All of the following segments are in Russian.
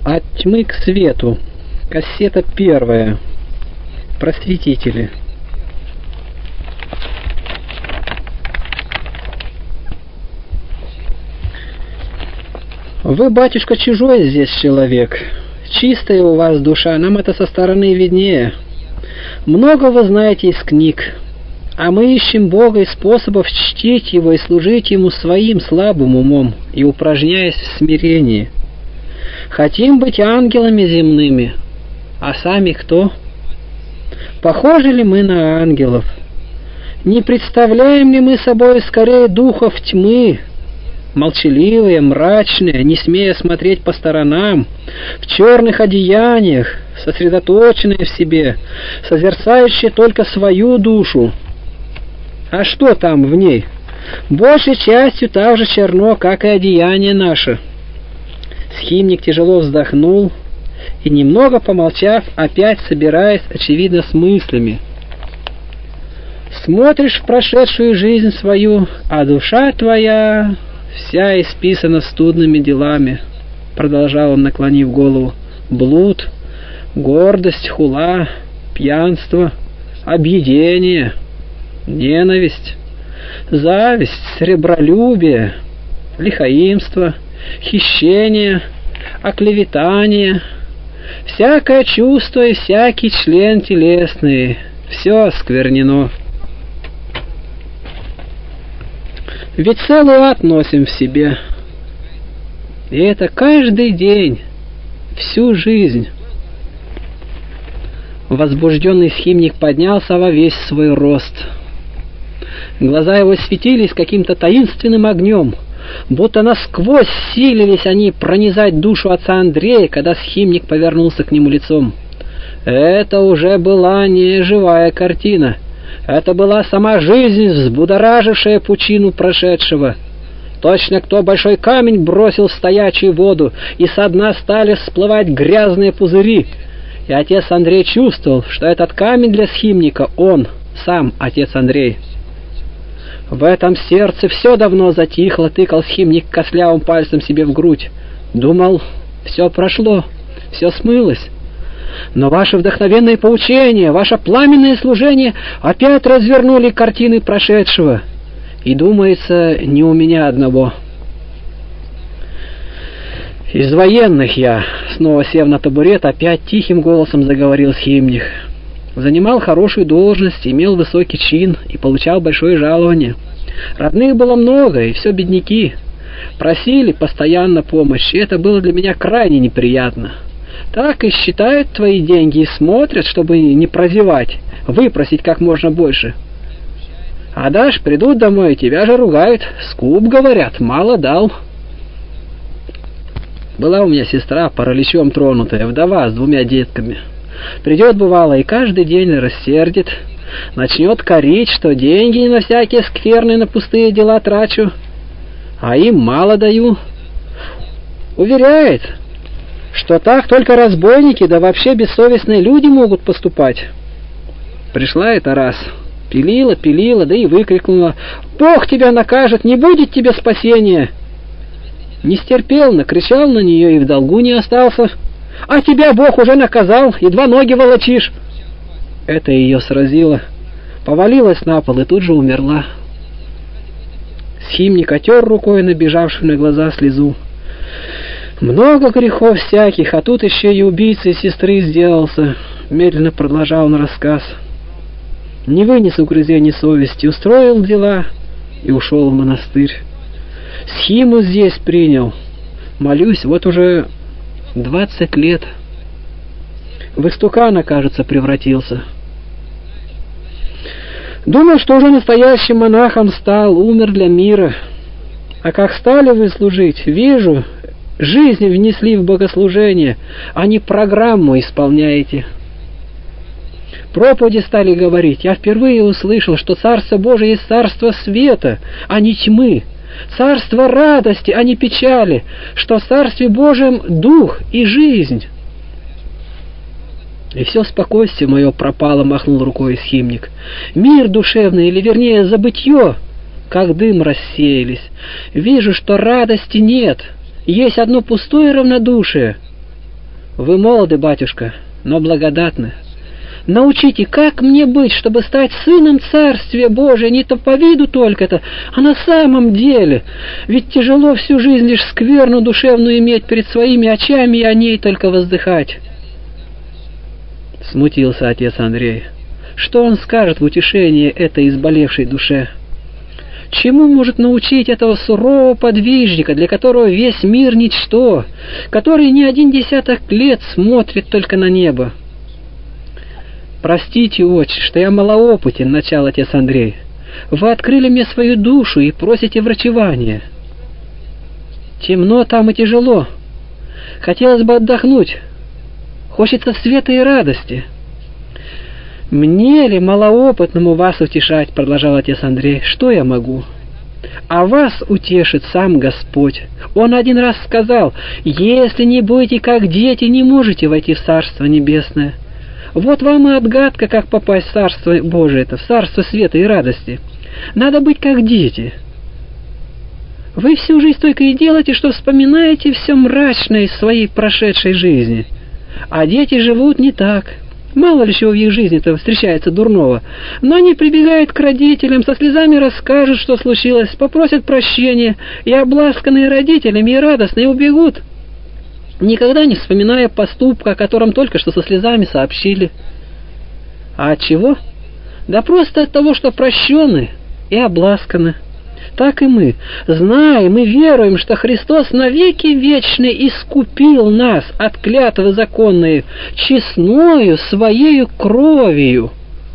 От тьмы к свету. Кассета 1. Просветители. Вы, батюшка, чужой здесь человек. Чистая у вас душа, нам это со стороны виднее. Много вы знаете из книг, а мы ищем Бога и способов чтить Его и служить Ему своим слабым умом и упражняясь в смирении. Хотим быть ангелами земными, а сами кто? Похожи ли мы на ангелов? Не представляем ли мы собой скорее духов тьмы, молчаливые, мрачные, не смея смотреть по сторонам, в черных одеяниях, сосредоточенные в себе, созерцающие только свою душу? А что там в ней? Большей частью так же черно, как и одеяние наше. Схимник тяжело вздохнул и, немного помолчав, опять собираясь, очевидно, с мыслями. Смотришь в прошедшую жизнь свою, а душа твоя вся исписана студными делами, продолжал он, наклонив голову. Блуд, гордость, хула, пьянство, объедение, ненависть, зависть, сребролюбие, лихоимство, хищение, оклеветание, всякое чувство и всякий член телесный, все осквернено. Ведь целый ад носим в себе, и это каждый день, всю жизнь. Возбужденный схимник поднялся во весь свой рост. Глаза его светились каким-то таинственным огнем, будто насквозь силились они пронизать душу отца Андрея, когда схимник повернулся к нему лицом. Это уже была не живая картина. Это была сама жизнь, взбудоражившая пучину прошедшего. Точно кто большой камень бросил в стоячую воду, и со дна стали всплывать грязные пузыри. И отец Андрей чувствовал, что этот камень для схимника он, сам отец Андрей. В этом сердце все давно затихло, тыкал схимник костлявым пальцем себе в грудь. Думал, все прошло, все смылось. Но ваше вдохновенное поучение, ваше пламенное служение опять развернули картины прошедшего. И, думается, не у меня одного. Из военных я, снова сев на табурет, опять тихим голосом заговорил схимник. Занимал хорошую должность, имел высокий чин и получал большое жалование. Родных было много, и все бедняки. Просили постоянно помощи, и это было для меня крайне неприятно. Так и считают твои деньги и смотрят, чтобы не прозевать, выпросить как можно больше. А дашь, придут домой, тебя же ругают, скуп, говорят, мало дал. Была у меня сестра, параличом тронутая, вдова с 2 детками. Придет, бывало, и каждый день рассердит, начнет корить, что деньги на всякие скверные, на пустые дела трачу, а им мало даю. Уверяет, что так только разбойники, да вообще бессовестные люди могут поступать. Пришла это раз, пилила, да и выкрикнула: «Бог тебя накажет, не будет тебе спасения!» Не стерпел, накричал на нее и в долгу не остался. «А тебя Бог уже наказал, едва ноги волочишь!» Это ее сразило. Повалилась на пол и тут же умерла. Схимник отер рукой набежавшую на глаза слезу. «Много грехов всяких, а тут еще и убийцей сестры сделался», — медленно продолжал он рассказ. «Не вынес угрызений совести, устроил дела и ушел в монастырь. Схиму здесь принял. Молюсь, вот уже 20 лет. В истукана, кажется, превратился. Думал, что уже настоящим монахом стал, умер для мира. А как стали вы служить, вижу, жизнь внесли в богослужение, а не программу исполняете. Проповеди стали говорить. Я впервые услышал, что Царство Божие есть царство света, а не тьмы. Царство радости, а не печали, что в Царстве Божьем дух и жизнь. И все спокойствие мое пропало, махнул рукой схимник. Мир душевный, или вернее забытье, как дым рассеялись. Вижу, что радости нет, есть одно пустое равнодушие. Вы молоды, батюшка, но благодатны. Научите, как мне быть, чтобы стать сыном Царствия Божия, не то по виду только-то, а на самом деле. Ведь тяжело всю жизнь лишь скверну душевную иметь перед своими очами и о ней только воздыхать. Смутился отец Андрей. Что он скажет в утешение этой изболевшей душе? Чему может научить этого сурового подвижника, для которого весь мир ничто, который не 10 лет смотрит только на небо? «Простите, отче, что я малоопытен», — начал отец Андрей. «Вы открыли мне свою душу и просите врачевания. Темно там и тяжело. Хотелось бы отдохнуть. Хочется света и радости». «Мне ли, малоопытному, вас утешать?» — продолжал отец Андрей. «Что я могу? А вас утешит сам Господь. Он один раз сказал: если не будете как дети, не можете войти в Царство Небесное. Вот вам и отгадка, как попасть в Царство Божие, в Царство света и радости. Надо быть как дети. Вы всю жизнь только и делаете, что вспоминаете все мрачное из своей прошедшей жизни. А дети живут не так. Мало ли чего в их жизни-то встречается дурного. Но они прибегают к родителям, со слезами расскажут, что случилось, попросят прощения, и обласканные родителями и радостные убегут, никогда не вспоминая поступка, о котором только что со слезами сообщили. А от чего? Да просто от того, что прощены и обласканы. Так и мы знаем и веруем, что Христос навеки вечный искупил нас от клятвы законной честною своею кровью.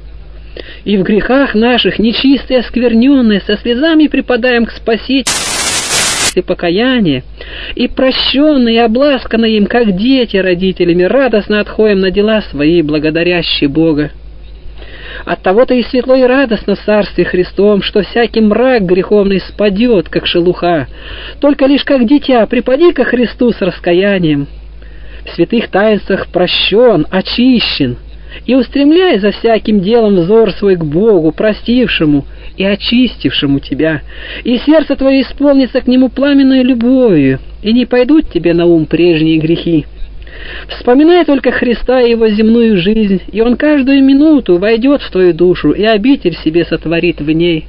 И в грехах наших нечистые, оскверненные, со слезами припадаем к Спасителю и покаяние, и прощенные, и обласканные им, как дети родителями, радостно отходим на дела свои, благодарящие Бога. Оттого-то и светло и радостно в Царстве Христом, что всякий мрак греховный спадет, как шелуха. Только лишь как дитя припади ко Христу с раскаянием. В святых таинствах прощен, очищен, и устремляй за всяким делом взор свой к Богу, простившему и очистившему тебя, и сердце твое исполнится к Нему пламенной любовью, и не пойдут тебе на ум прежние грехи. Вспоминай только Христа и Его земную жизнь, и Он каждую минуту войдет в твою душу и обитель себе сотворит в ней.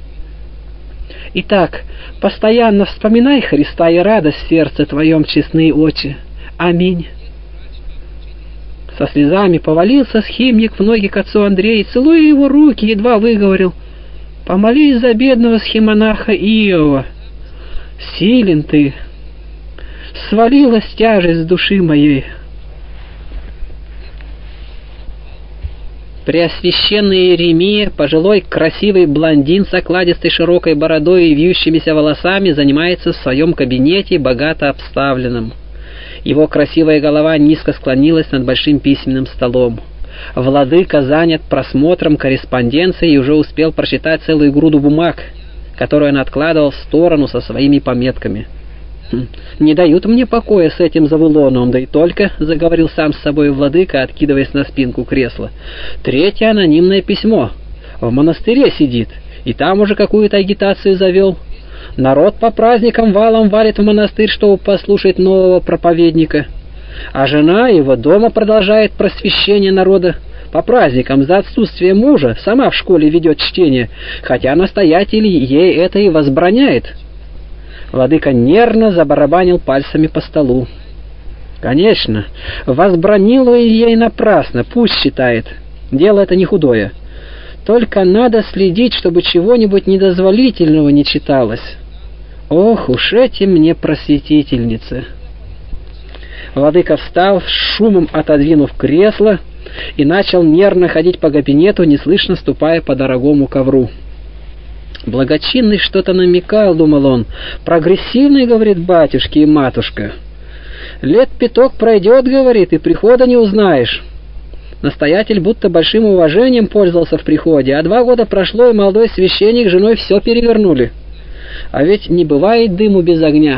Итак, постоянно вспоминай Христа и радость в сердце твоем, честные очи. Аминь. Со слезами повалился схимник в ноги к отцу Андрею, целуя его руки, едва выговорил: «Помолись за бедного схимонаха Иова. Силен ты, свалилась тяжесть с души моей». Преосвященный Иеремия, пожилой красивый блондин с окладистой широкой бородой и вьющимися волосами, занимается в своем кабинете, богато обставленном. Его красивая голова низко склонилась над большим письменным столом. Владыка занят просмотром корреспонденции и уже успел прочитать целую груду бумаг, которую он откладывал в сторону со своими пометками. «Не дают мне покоя с этим Завулоном, да и только», — заговорил сам с собой владыка, откидываясь на спинку кресла. «Третье анонимное письмо. В монастыре сидит, и там уже какую-то агитацию завел. Народ по праздникам валом валит в монастырь, чтобы послушать нового проповедника. А жена его дома продолжает просвещение народа. По праздникам за отсутствие мужа сама в школе ведет чтение, хотя настоятель ей это и возбраняет». Владыка нервно забарабанил пальцами по столу. «Конечно, возбранила ей напрасно, пусть считает. Дело это не худое. Только надо следить, чтобы чего-нибудь недозволительного не читалось. Ох уж эти мне просветительницы!» Владыка встал, с шумом отодвинув кресло, и начал нервно ходить по кабинету, неслышно ступая по дорогому ковру. «Благочинный что-то намекал», — думал он. «Прогрессивный, — говорит, — батюшки и матушка. Лет пяток пройдет, — говорит, — и прихода не узнаешь». Настоятель будто большим уважением пользовался в приходе, а 2 года прошло, и молодой священник с женой все перевернули. А ведь не бывает дыму без огня.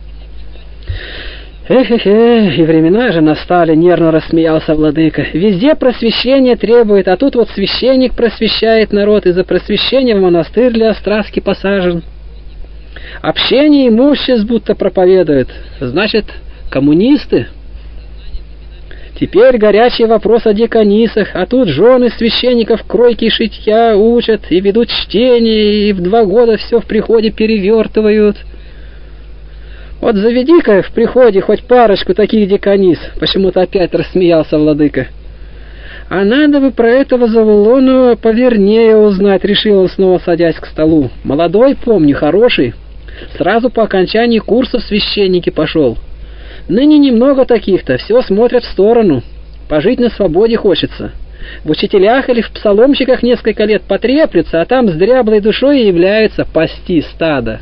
«Эх, и времена же настали», — нервно рассмеялся владыка. «Везде просвещение требует, а тут вот священник просвещает народ, и за просвещение в монастырь для Островски посажен. Общение имуществ будто проповедует. Значит, коммунисты?» Теперь горячий вопрос о деканисах, а тут жены священников кройки и шитья учат, и ведут чтение, и в 2 года все в приходе перевертывают. Вот заведи-ка в приходе хоть парочку таких деканис, почему-то опять рассмеялся владыка. А надо бы про этого Завулону повернее узнать, решил он, снова садясь к столу. Молодой, помню, хороший. Сразу по окончании курсов священники пошел. Ныне немного таких-то, все смотрят в сторону. Пожить на свободе хочется. В учителях или в псаломщиках несколько лет потреплются, а там с дряблой душой и являются пасти стадо.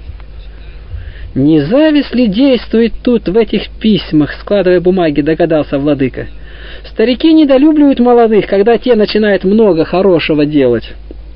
Не зависть ли действует тут в этих письмах, складывая бумаги, догадался владыка. Старики недолюбливают молодых, когда те начинают много хорошего делать.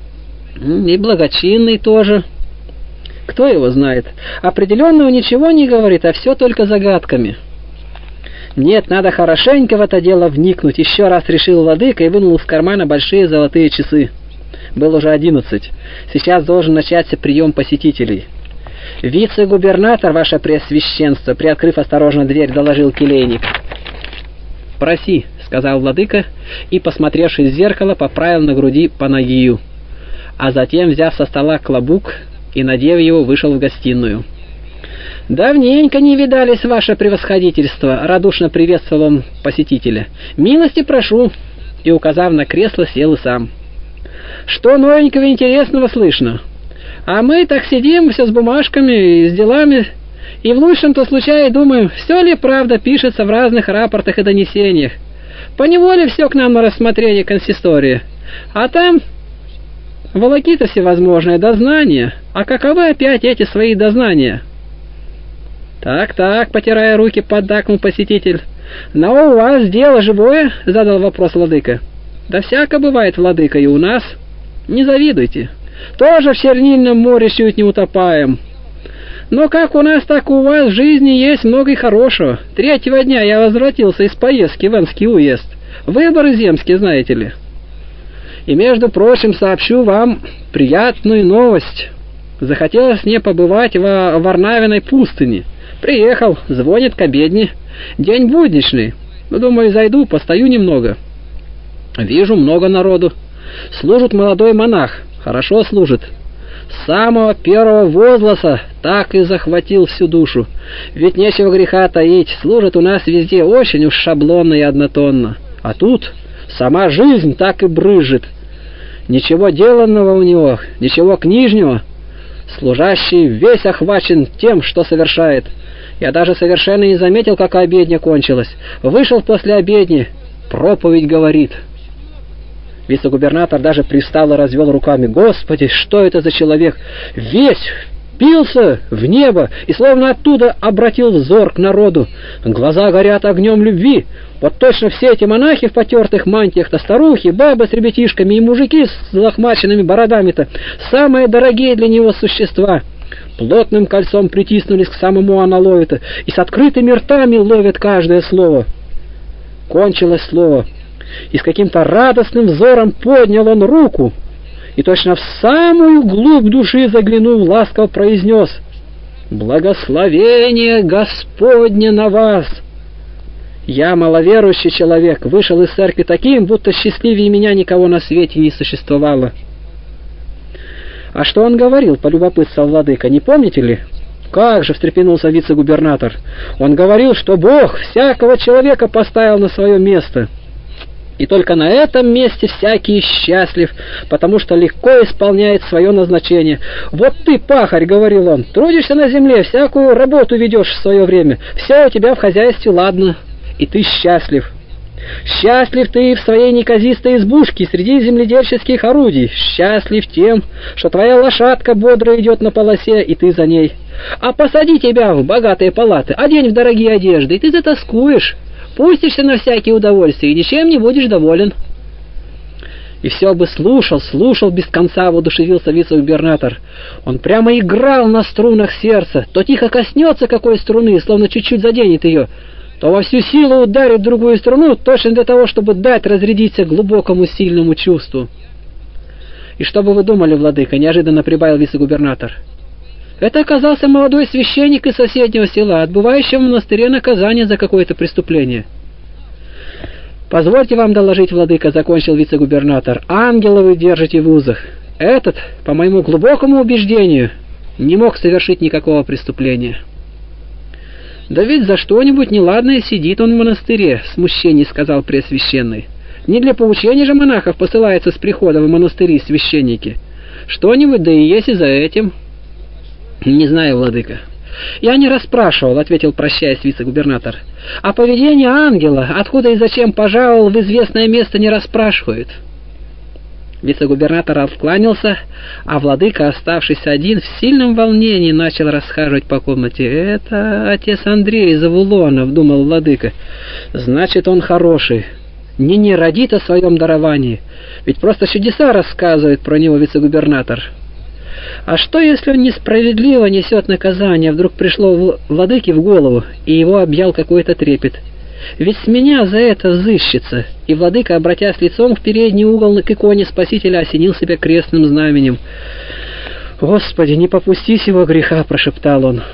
И благочинный тоже. Кто его знает? Определенного ничего не говорит, а все только загадками. Нет, надо хорошенько в это дело вникнуть, еще раз решил владыка и вынул из кармана большие золотые часы. Было уже 11. Сейчас должен начаться прием посетителей. Вице-губернатор, ваше преосвященство, приоткрыв осторожно дверь, доложил келейник. «Проси», — сказал владыка, и, посмотревшись в зеркало, поправил на груди панагию, а затем, взяв со стола клобук и, надев его, вышел в гостиную. «Давненько не видались, ваше превосходительство», — радушно приветствовал он посетителя. «Милости прошу», и, указав на кресло, сел и сам. «Что новенького интересного слышно? А мы так сидим все с бумажками и с делами, и в лучшем-то случае думаем, все ли правда пишется в разных рапортах и донесениях. Поневоле все к нам на рассмотрение консистории. А там волокиты всевозможные, дознания. А каковы опять эти свои дознания?» «Так», — потирая руки, поддакнул посетитель. «Но у вас дело живое?» — задал вопрос владыка. «Да всяко бывает, владыка, и у нас. Не завидуйте. Тоже в чернильном море чуть не утопаем. Но как у нас, так у вас в жизни есть много и хорошего. 3-го дня я возвратился из поездки в Энский уезд. Выборы земские, знаете ли. И, между прочим, сообщу вам приятную новость. Захотелось мне побывать в Варнавиной пустыне. Приехал, звонит к обедне. День будничный. Думаю, зайду, постою немного. Вижу много народу. Служит молодой монах. Хорошо служит. С самого первого возгласа так и захватил всю душу. Ведь нечего греха таить. Служит у нас везде очень уж шаблонно и однотонно. А тут сама жизнь так и брызжет. Ничего деланного у него, ничего книжнего. Служащий весь охвачен тем, что совершает. Я даже совершенно не заметил, как обедня кончилась. Вышел после обедни, проповедь говорит. Вице-губернатор даже привстал и развел руками. Господи, что это за человек? Весь впился в небо и словно оттуда обратил взор к народу. Глаза горят огнем любви. Вот точно все эти монахи в потертых мантиях-то, старухи, бабы с ребятишками и мужики с лохмаченными бородами-то, самые дорогие для него существа. Плотным кольцом притиснулись к самому аналою-то и с открытыми ртами ловят каждое слово. Кончилось слово, и с каким-то радостным взором поднял он руку и точно в самую глубь души заглянув, ласково произнес: «Благословение Господне на вас!» Я, маловерующий человек, вышел из церкви таким, будто счастливее меня никого на свете не существовало. «А что он говорил?» — полюбопытствовал владыка. «Не помните ли?» «Как же!» — встрепенулся вице-губернатор. «Он говорил, что Бог всякого человека поставил на свое место. И только на этом месте всякий счастлив, потому что легко исполняет свое назначение. Вот ты, пахарь, — говорил он, — трудишься на земле, всякую работу ведешь в свое время, все у тебя в хозяйстве ладно, и ты счастлив. Счастлив ты в своей неказистой избушке среди земледельческих орудий, счастлив тем, что твоя лошадка бодро идет на полосе, и ты за ней. А посади тебя в богатые палаты, одень в дорогие одежды, и ты затоскуешь. Пустишься на всякие удовольствия, и ничем не будешь доволен». И все бы слушал без конца, воодушевился вице-губернатор. Он прямо играл на струнах сердца, то тихо коснется какой струны, словно чуть-чуть заденет ее, то во всю силу ударит другую струну, точно для того, чтобы дать разрядиться глубокому сильному чувству. «И что бы вы думали, владыка?» — неожиданно прибавил вице-губернатор. Это оказался молодой священник из соседнего села, отбывающий в монастыре наказание за какое-то преступление. «Позвольте вам доложить, владыка», — закончил вице-губернатор, — «ангела вы держите в узах. Этот, по моему глубокому убеждению, не мог совершить никакого преступления». «Да ведь за что-нибудь неладное сидит он в монастыре», — в смущении сказал Преосвященный. «Не для поучения же монахов посылаются с прихода в монастыри священники. Что-нибудь да и есть и за этим». «Не знаю, владыка». «Я не расспрашивал», — ответил, прощаясь, вице-губернатор. «О поведении ангела, откуда и зачем пожаловал в известное место, не расспрашивают». Вице-губернатор откланялся, а владыка, оставшись один, в сильном волнении начал расхаживать по комнате. «Это отец Андрей из Авулонов», — думал владыка. «Значит, он хороший. Не родит о своем даровании, ведь просто чудеса рассказывает про него вице-губернатор. А что, если он несправедливо несет наказание?» Вдруг пришло владыке в голову, и его объял какой-то трепет. «Ведь с меня за это взыщется». И владыка, обратясь лицом в передний угол к иконе Спасителя, осенил себя крестным знаменем. «Господи, не попусти сего греха», — прошептал он.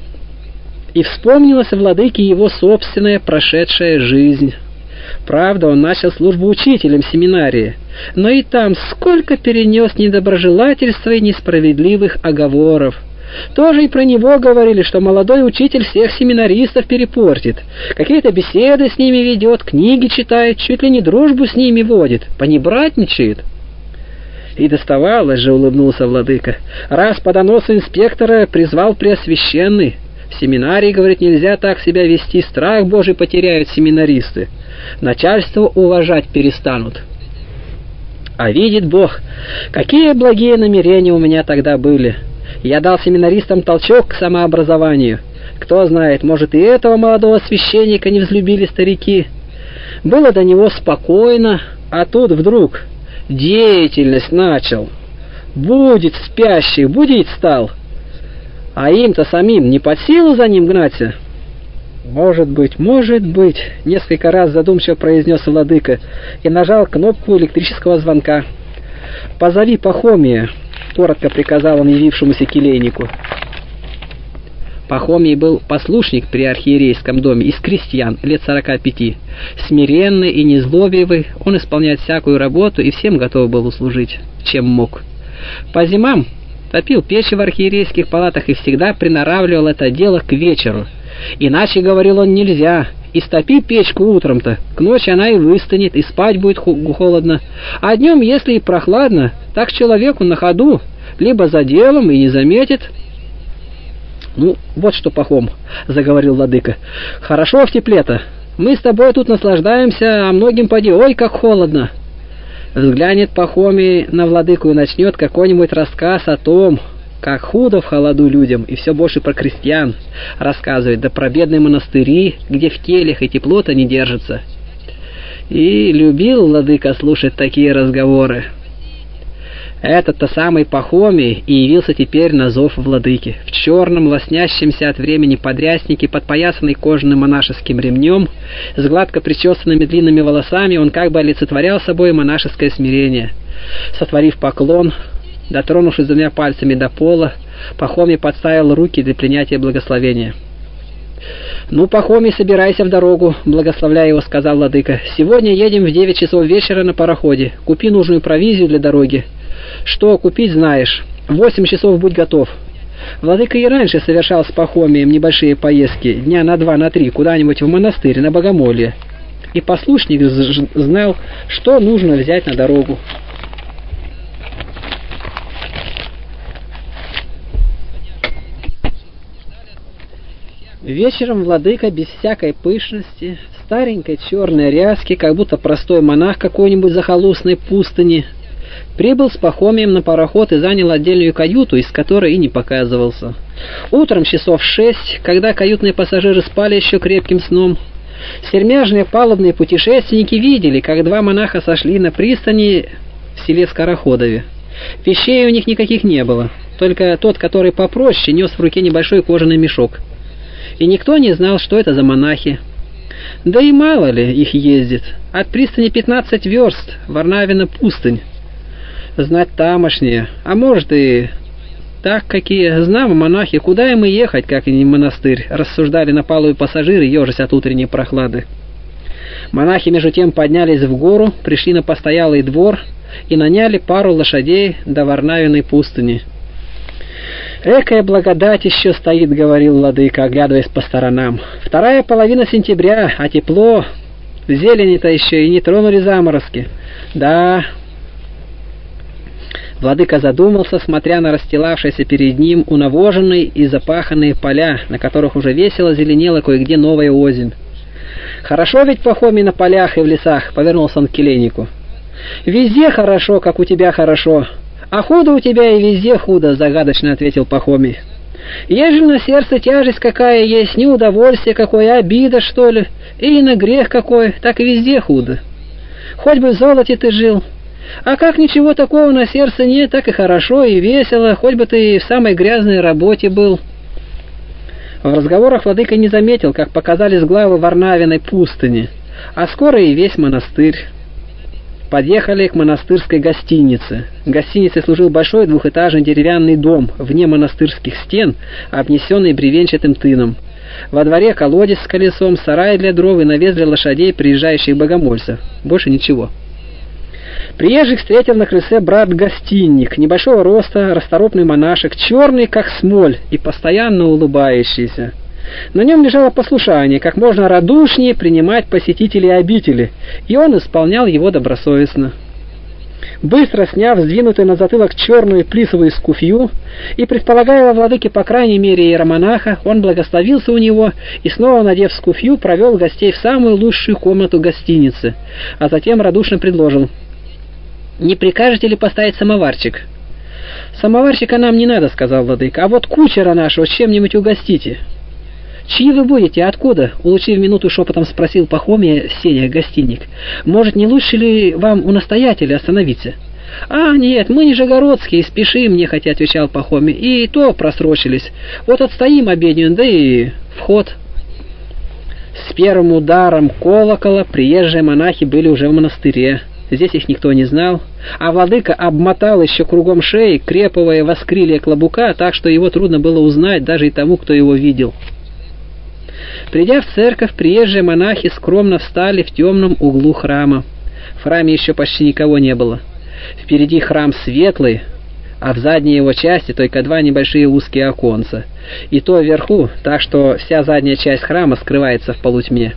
И вспомнилась владыке его собственная прошедшая жизнь. Правда, он начал службу учителем в семинарии, но и там сколько перенес недоброжелательства и несправедливых оговоров. Тоже и про него говорили, что молодой учитель всех семинаристов перепортит, какие-то беседы с ними ведет, книги читает, чуть ли не дружбу с ними водит, понебратничает. И доставалось же, улыбнулся владыка, раз по доносу инспектора призвал Преосвященный. В семинарии, говорит, нельзя так себя вести, страх Божий потеряют семинаристы, начальство уважать перестанут. А видит Бог, какие благие намерения у меня тогда были. Я дал семинаристам толчок к самообразованию. Кто знает, может, и этого молодого священника не взлюбили старики. Было до него спокойно, а тут вдруг деятельность начал. Будет спящих, будить стал. А им-то самим не под силу за ним гнаться? Может быть, несколько раз задумчиво произнес владыка и нажал кнопку электрического звонка. «Позови Пахомия», — коротко приказал он явившемуся келейнику. Пахомий был послушник при архиерейском доме, из крестьян, лет 45. Смиренный и незлобивый, он исполняет всякую работу и всем готов был услужить, чем мог. По зимам топил печи в архиерейских палатах и всегда приноравливал это дело к вечеру. Иначе, говорил он, нельзя. Истопи печку утром-то, к ночи она и выстынет, и спать будет холодно. А днем, если и прохладно, так человеку на ходу, либо за делом и не заметит. «Ну, вот что, Пахом, — заговорил владыка, — хорошо в тепле-то. Мы с тобой тут наслаждаемся, а многим поди, ой, как холодно». Взглянет Пахомий на владыку и начнет какой-нибудь рассказ о том, как худо в холоду людям, и все больше про крестьян рассказывает, да про бедные монастыри, где в кельях и тепло-то не держится. И любил владыка слушать такие разговоры. Этот-то самый Пахомий и явился теперь на зов владыки. В черном, лоснящемся от времени подряснике, подпоясанный кожаным монашеским ремнем, с гладко причесанными длинными волосами, он как бы олицетворял собой монашеское смирение. Сотворив поклон, дотронувшись двумя пальцами до пола, Пахомий подставил руки для принятия благословения. «Ну, Пахомий, собирайся в дорогу», — благословляя его, сказал владыка. «Сегодня едем в 9 часов вечера на пароходе. Купи нужную провизию для дороги. Что купить, знаешь. В 8 часов будь готов». Владыка и раньше совершал с Пахомием небольшие поездки, дня на 2, на 3, куда-нибудь в монастырь, на богомолье. И послушник знал, что нужно взять на дорогу. Вечером владыка без всякой пышности, в старенькой черной ряске, как будто простой монах какой-нибудь захолустной пустыни, прибыл с Пахомием на пароход и занял отдельную каюту, из которой и не показывался. Утром часов 6, когда каютные пассажиры спали еще крепким сном, сермяжные палубные путешественники видели, как два монаха сошли на пристани в селе Скороходове. Вещей у них никаких не было, только тот, который попроще, нес в руке небольшой кожаный мешок. И никто не знал, что это за монахи. Да и мало ли их ездит. От пристани 15 верст, Варнавина пустынь. Знать тамошние, а может и так какие. Знамо монахи, куда им и ехать, как и не монастырь, рассуждали на палубе пассажиры, ежась от утренней прохлады. Монахи между тем поднялись в гору, пришли на постоялый двор и наняли пару лошадей до Варнавиной пустыни. «Экая благодать еще стоит», — говорил владыка, оглядываясь по сторонам. «Вторая половина сентября, а тепло, зелени-то еще и не тронули заморозки. Да...» Владыка задумался, смотря на расстилавшиеся перед ним унавоженные и запаханные поля, на которых уже весело зеленела кое-где новая озимь. «Хорошо ведь, Пахомий, на полях и в лесах», — повернулся он к келейнику. «Везде хорошо, как у тебя хорошо, а худо у тебя и везде худо», — загадочно ответил Пахомий. «Ежели на сердце тяжесть какая есть, неудовольствие какое, обида, что ли, или на грех какой, так и везде худо. Хоть бы в золоте ты жил, а как ничего такого на сердце нет, так и хорошо и весело, хоть бы ты и в самой грязной работе был». В разговорах владыка не заметил, как показались главы Варнавиной пустыни, а скоро и весь монастырь. Подъехали к монастырской гостинице. Гостиницей служил большой двухэтажный деревянный дом вне монастырских стен, обнесенный бревенчатым тыном. Во дворе колодец с колесом, сарай для дров и навес для лошадей приезжающих богомольцев. Больше ничего. Приезжих встретил на крыльце брат-гостинник, небольшого роста, расторопный монашек, черный как смоль и постоянно улыбающийся. На нем лежало послушание, как можно радушнее принимать посетителей обители, и он исполнял его добросовестно. Быстро сняв сдвинутую на затылок черную плисовую скуфью и предполагая во владыке по крайней мере иеромонаха, он благословился у него и, снова надев скуфью, провел гостей в самую лучшую комнату гостиницы, а затем радушно предложил: «Не прикажете ли поставить самоварчик?» «Самоварчика нам не надо», — сказал владыка, — «а вот кучера нашего чем-нибудь угостите». «Чьи вы будете? Откуда?» — улучив минуту, шепотом спросил Пахомия Сеня, гостиник. «Может, не лучше ли вам у настоятеля остановиться?» «А, нет, мы нижегородские, спешим», — нехотя отвечал Пахомий, — «и то просрочились. Вот отстоим обедню, да и вход». С первым ударом колокола приезжие монахи были уже в монастыре. Здесь их никто не знал, а владыка обмотал еще кругом шеи креповое воскрилие клобука, так что его трудно было узнать даже и тому, кто его видел. Придя в церковь, приезжие монахи скромно встали в темном углу храма. В храме еще почти никого не было. Впереди храм светлый, а в задней его части только два небольшие узкие оконца, и то вверху, так что вся задняя часть храма скрывается в полутьме.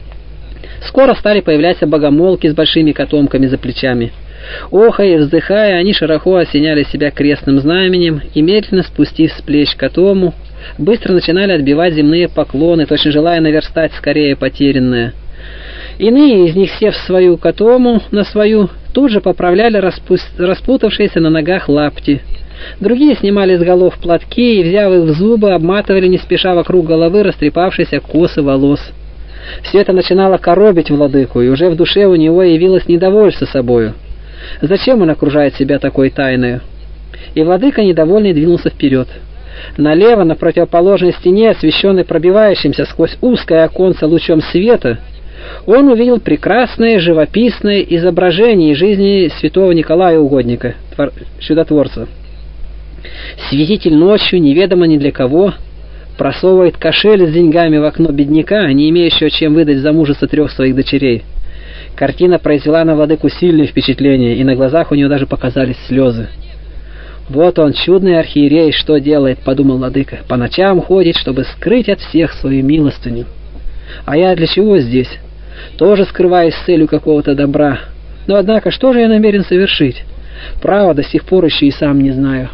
Скоро стали появляться богомолки с большими котомками за плечами. Охая и вздыхая, они широко осеняли себя крестным знаменем и, медленно спустив с плеч котому, быстро начинали отбивать земные поклоны, точно желая наверстать скорее потерянное. Иные из них, сев в свою котому, на свою, тут же поправляли распутавшиеся на ногах лапти. Другие снимали с голов платки и, взяв их в зубы, обматывали не спеша вокруг головы растрепавшиеся косы волос. Все это начинало коробить владыку, и уже в душе у него явилось недовольство собою. Зачем он окружает себя такой тайною? И владыка, недовольный, двинулся вперед. Налево, на противоположной стене, освещенной пробивающимся сквозь узкое оконце лучом света, он увидел прекрасное живописное изображение жизни святого Николая Угодника, чудотворца. Святитель ночью, неведомо ни для кого, просовывает кошель с деньгами в окно бедняка, не имеющего чем выдать замужество 3 своих дочерей. Картина произвела на владыку сильное впечатление, и на глазах у него даже показались слезы. «Вот он, чудный архиерей, что делает», — подумал владыка, — «по ночам ходит, чтобы скрыть от всех свою милостыню. А я для чего здесь? Тоже скрываюсь с целью какого-то добра. Но однако, что же я намерен совершить? Право, до сих пор еще и сам не знаю».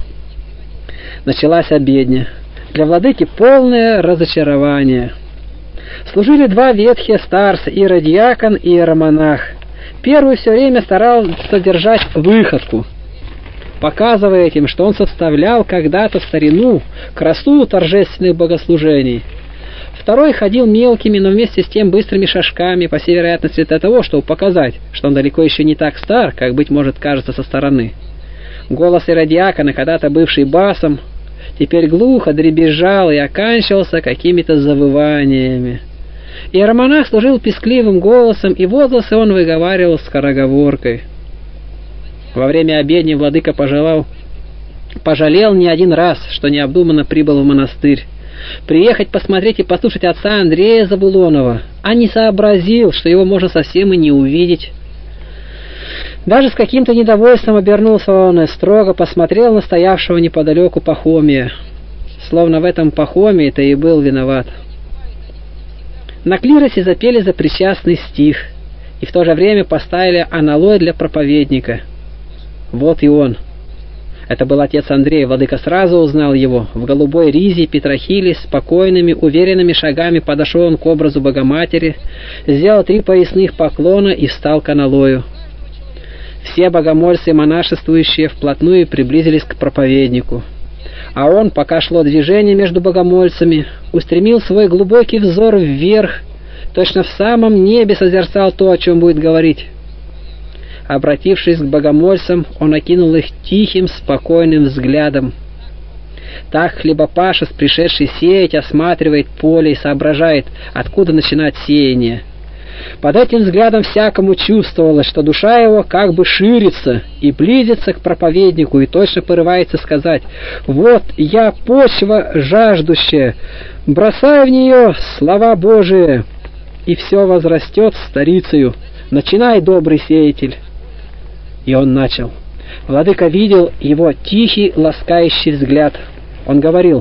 Началась обедня. Для владыки полное разочарование. Служили 2 ветхие старца, иеродиакон и иеромонах. Первый все время старался держать выходку, показывая этим, что он составлял когда-то в старину красоту торжественных богослужений. Второй ходил мелкими, но вместе с тем быстрыми шажками, по всей вероятности для того, чтобы показать, что он далеко еще не так стар, как, быть может, кажется со стороны. Голос иеродиакона, когда-то бывший басом, теперь глухо дребезжал и оканчивался какими-то завываниями. Иеромонах служил пескливым голосом, и возгласы он выговаривал скороговоркой. Во время обедни владыка пожалел не один раз, что необдуманно прибыл в монастырь. Приехать посмотреть и послушать отца Андрея Забулонова, а не сообразил, что его можно совсем и не увидеть. Даже с каким-то недовольством обернулся он и строго посмотрел на стоявшего неподалеку Пахомия, словно в этом Пахомий-то и был виноват. На клиросе запели запричастный стих, и в то же время поставили аналой для проповедника. Вот и он. Это был отец Андрей. Владыка сразу узнал его. В голубой ризе петрохилии спокойными, уверенными шагами подошел он к образу Богоматери, сделал 3 поясных поклона и встал к аналою. Все богомольцы и монашествующие вплотную приблизились к проповеднику. А он, пока шло движение между богомольцами, устремил свой глубокий взор вверх, точно в самом небе созерцал то, о чем будет говорить. Обратившись к богомольцам, он окинул их тихим, спокойным взглядом. Так хлебопашец, пришедший сеять, осматривает поле и соображает, откуда начинать сеяние. Под этим взглядом всякому чувствовалось, что душа его как бы ширится и близится к проповеднику, и точно порывается сказать: «Вот я почва жаждущая, бросай в нее слова Божии, и все возрастет старицею. Начинай, добрый сеятель». И он начал. Владыка видел его тихий, ласкающий взгляд. Он говорил: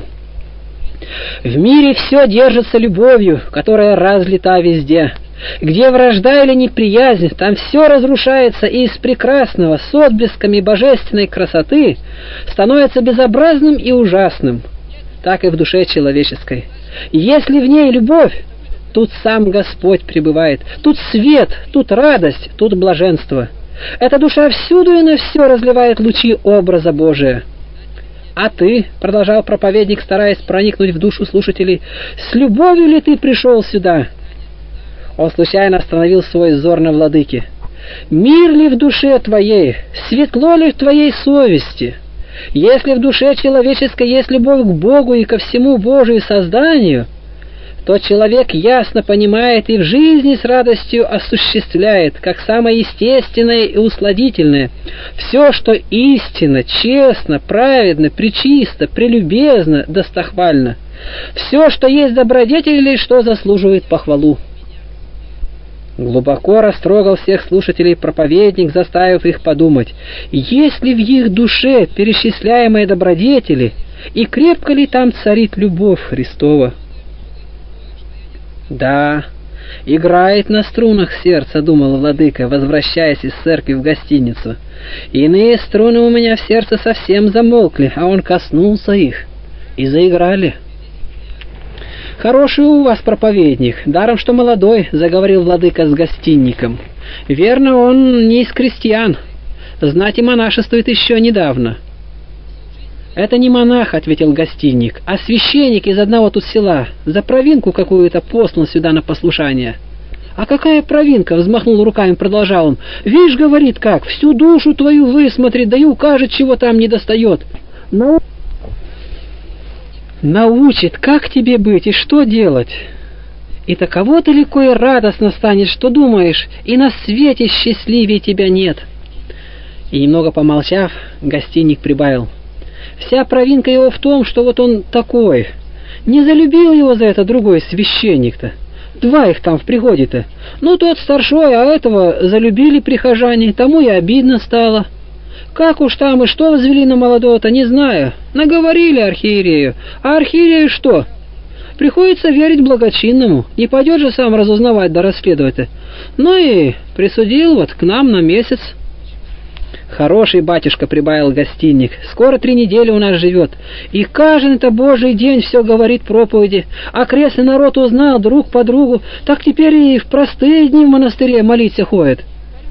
«В мире все держится любовью, которая разлита везде. Где вражда или неприязнь, там все разрушается, и из прекрасного с отблесками божественной красоты становится безобразным и ужасным. Так и в душе человеческой. Если в ней любовь, тут сам Господь пребывает, тут свет, тут радость, тут блаженство. Эта душа всюду и на все разливает лучи образа Божия. А ты, — продолжал проповедник, стараясь проникнуть в душу слушателей, — с любовью ли ты пришел сюда?» Он случайно остановил свой взор на владыке. «Мир ли в душе твоей? Светло ли в твоей совести? Если в душе человеческой есть любовь к Богу и ко всему Божию созданию, то человек ясно понимает и в жизни с радостью осуществляет, как самое естественное и усладительное, все, что истинно, честно, праведно, пречисто, прелюбезно, достохвально, все, что есть добродетель или что заслуживает похвалу». Глубоко растрогал всех слушателей проповедник, заставив их подумать, есть ли в их душе перечисляемые добродетели, и крепко ли там царит любовь Христова. «Да, играет на струнах сердца», — думал владыка, возвращаясь из церкви в гостиницу. «Иные струны у меня в сердце совсем замолкли, а он коснулся их, и заиграли». «Хороший у вас проповедник, даром что молодой», — заговорил владыка с гостинником. «Верно, он не из крестьян, знать и монашествует еще недавно». «Это не монах», — ответил гостинник, — «а священник из одного тут села, за провинку какую-то послан сюда на послушание». «А какая провинка?» — взмахнул руками, продолжал он. «Вишь, — говорит, — как, всю душу твою высмотрит, да и укажет, чего там недостает. Но научит, как тебе быть и что делать. И таково-то легко и радостно станет, что думаешь, и на свете счастливее тебя нет». И немного помолчав, гостинник прибавил: «Вся провинка его в том, что вот он такой. Не залюбил его за это другой священник-то. 2 их там в приходе-то. Ну, тот старшой, а этого залюбили прихожане, тому и обидно стало. Как уж там и что возвели на молодого-то, не знаю. Наговорили архиерею. А архиерею что? Приходится верить благочинному. Не пойдет же сам разузнавать да расследовать-то. Ну и присудил вот к нам на месяц». «Хороший батюшка», — прибавил гостинник, — «скоро 3 недели у нас живет, и каждый-то Божий день все говорит проповеди, а крестный народ узнал друг по другу, так теперь и в простые дни в монастыре молиться ходит».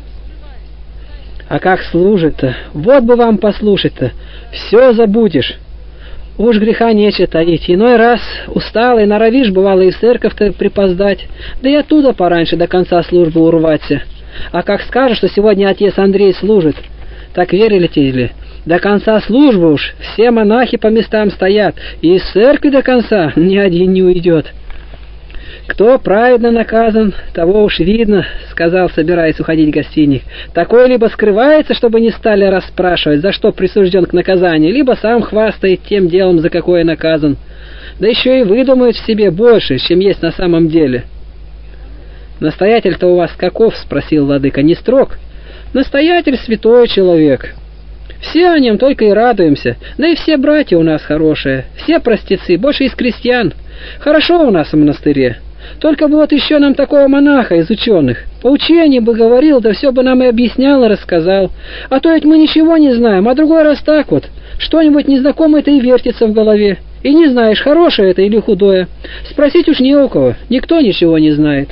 «А как служит-то? Вот бы вам послушать-то, все забудешь. Уж греха нечего таить, иной раз усталый норовишь, бывало, и в церковь-то припоздать, да и оттуда пораньше до конца службы урваться. А как скажешь, что сегодня отец Андрей служит, так верите ли, до конца службы уж все монахи по местам стоят, и из церкви до конца ни один не уйдет». «Кто праведно наказан, того уж видно», — сказал, собираясь уходить гостиник. «Такой либо скрывается, чтобы не стали расспрашивать, за что присужден к наказанию, либо сам хвастает тем делом, за какое наказан. Да еще и выдумает в себе больше, чем есть на самом деле». «Настоятель-то у вас каков?» — спросил владыка. «Не строг?» «Настоятель святой человек. Все о нем только и радуемся. Да и все братья у нас хорошие, все простецы, больше из крестьян. Хорошо у нас в монастыре. Только бы вот еще нам такого монаха из ученых. По учению бы говорил, да все бы нам и объяснял, и рассказал. А то ведь мы ничего не знаем, а другой раз так вот. Что-нибудь незнакомое-то и вертится в голове. И не знаешь, хорошее это или худое. Спросить уж не у кого, никто ничего не знает».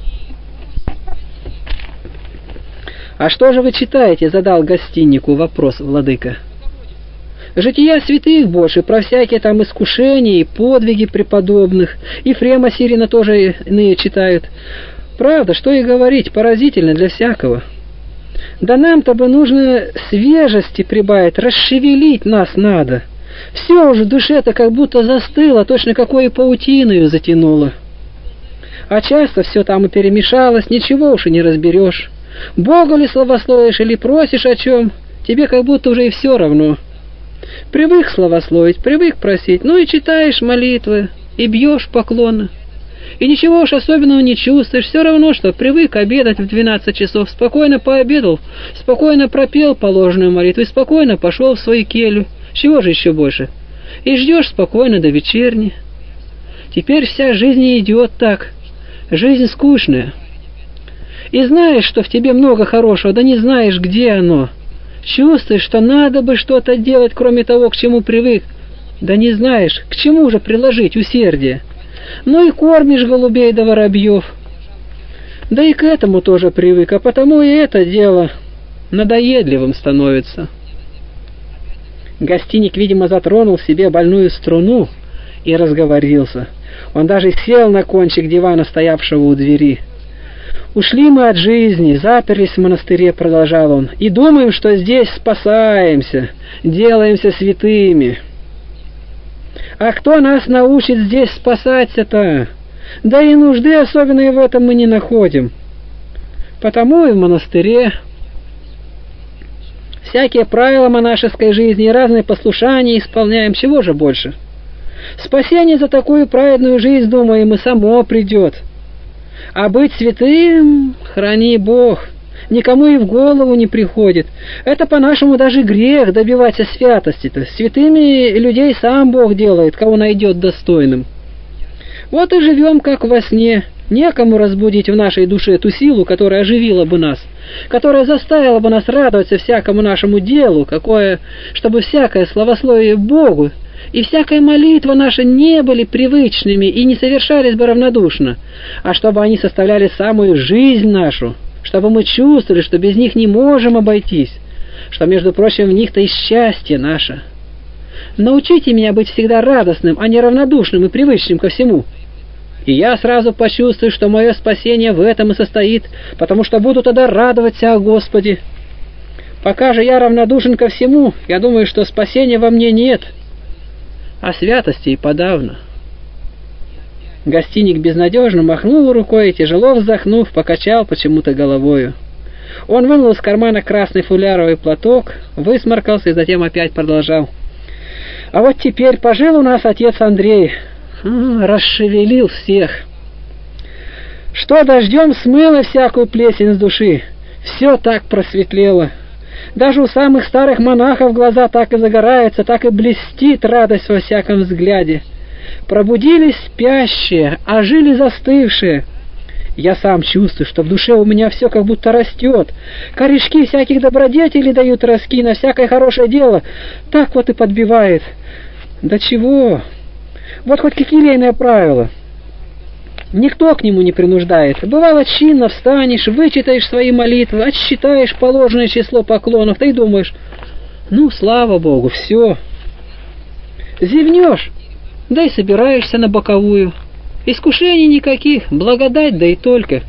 «А что же вы читаете?» — задал гостиннику вопрос владыка. «Жития святых больше, про всякие там искушения и подвиги преподобных. Ефрема Сирина тоже иные читают. Правда, что и говорить, поразительно для всякого. Да нам-то бы нужно свежести прибавить, расшевелить нас надо. Все уже в душе-то как будто застыло, точно какой паутиною затянуло. А часто все там и перемешалось, ничего уж и не разберешь. Бога ли славословишь или просишь о чем, тебе как будто уже и все равно. Привык славословить, привык просить, ну и читаешь молитвы, и бьешь поклоны. И ничего уж особенного не чувствуешь, все равно, что привык обедать в 12 часов, спокойно пообедал, спокойно пропел положенную молитву и спокойно пошел в свою келью. Чего же еще больше? И ждешь спокойно до вечерни. Теперь вся жизнь идет так, жизнь скучная. И знаешь, что в тебе много хорошего, да не знаешь, где оно. Чувствуешь, что надо бы что-то делать, кроме того, к чему привык, да не знаешь, к чему же приложить усердие. Ну и кормишь голубей да воробьев. Да и к этому тоже привык, а потому и это дело надоедливым становится». Гостиник, видимо, затронул в себе больную струну и разговорился. Он даже сел на кончик дивана, стоявшего у двери. «Ушли мы от жизни, заперлись в монастыре», — продолжал он, — «и думаем, что здесь спасаемся, делаемся святыми. А кто нас научит здесь спасаться-то? Да и нужды особенной в этом мы не находим. Потому и в монастыре всякие правила монашеской жизни и разные послушания исполняем, чего же больше? Спасение за такую праведную жизнь, думаем, и само придет. А быть святым, храни Бог, никому и в голову не приходит. Это, по-нашему, даже грех добиваться святости-то. Святыми людей сам Бог делает, кого найдет достойным. Вот и живем, как во сне. Некому разбудить в нашей душе ту силу, которая оживила бы нас, которая заставила бы нас радоваться всякому нашему делу, какое, чтобы всякое славословие Богу и всякая молитва наша не были привычными и не совершались бы равнодушно, а чтобы они составляли самую жизнь нашу, чтобы мы чувствовали, что без них не можем обойтись, что, между прочим, в них-то и счастье наше. Научите меня быть всегда радостным, а не равнодушным и привычным ко всему. И я сразу почувствую, что мое спасение в этом и состоит, потому что буду тогда радоваться о Господе. Пока же я равнодушен ко всему, я думаю, что спасения во мне нет, а святости и подавно». Гостиник безнадежно махнул рукой и, тяжело вздохнув, покачал почему-то головою. Он вынул из кармана красный фуляровый платок, высморкался и затем опять продолжал. «А вот теперь пожил у нас отец Андрей, расшевелил всех. Что дождем смыло всякую плесень с души, все так просветлело. Даже у самых старых монахов глаза так и загораются, так и блестит радость во всяком взгляде. Пробудились спящие, ожили застывшие. Я сам чувствую, что в душе у меня все как будто растет. Корешки всяких добродетелей дают ростки на всякое хорошее дело. Так вот и подбивает. Да чего? Вот хоть кекилейное правило. Никто к нему не принуждает. Бывало, чинно встанешь, вычитаешь свои молитвы, отсчитаешь положенное число поклонов, ты думаешь, ну, слава Богу, все. Зевнешь, да и собираешься на боковую. Искушений никаких, благодать, да и только.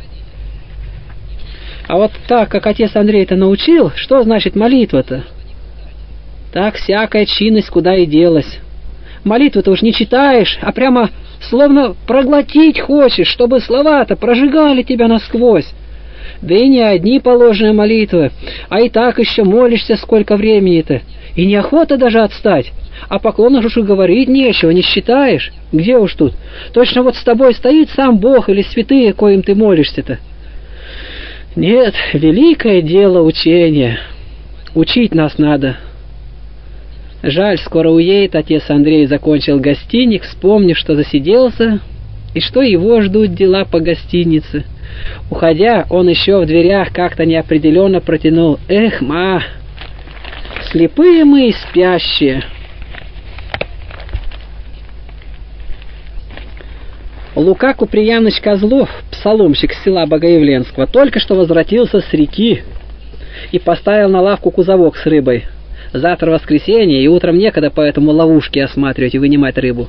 А вот так, как отец Андрей-то научил, что значит молитва-то? Так всякая чинность куда и делась. Молитву-то уж не читаешь, а прямо словно проглотить хочешь, чтобы слова-то прожигали тебя насквозь. Да и не одни положенные молитвы, а и так еще молишься сколько времени-то, и неохота даже отстать. А поклонах уж и говорить нечего, не считаешь. Где уж тут? Точно вот с тобой стоит сам Бог или святые, коим ты молишься-то. Нет, великое дело учения. Учить нас надо. Жаль, скоро уедет отец Андрей, закончил гостиник, вспомнив, что засиделся, и что его ждут дела по гостинице. Уходя, он еще в дверях как-то неопределенно протянул: «Эх, ма, слепые мы и спящие». Лука Куприяныч Козлов, псаломщик с села Богоявленского, только что возвратился с реки и поставил на лавку кузовок с рыбой. Завтра воскресенье, и утром некогда поэтому ловушки осматривать и вынимать рыбу.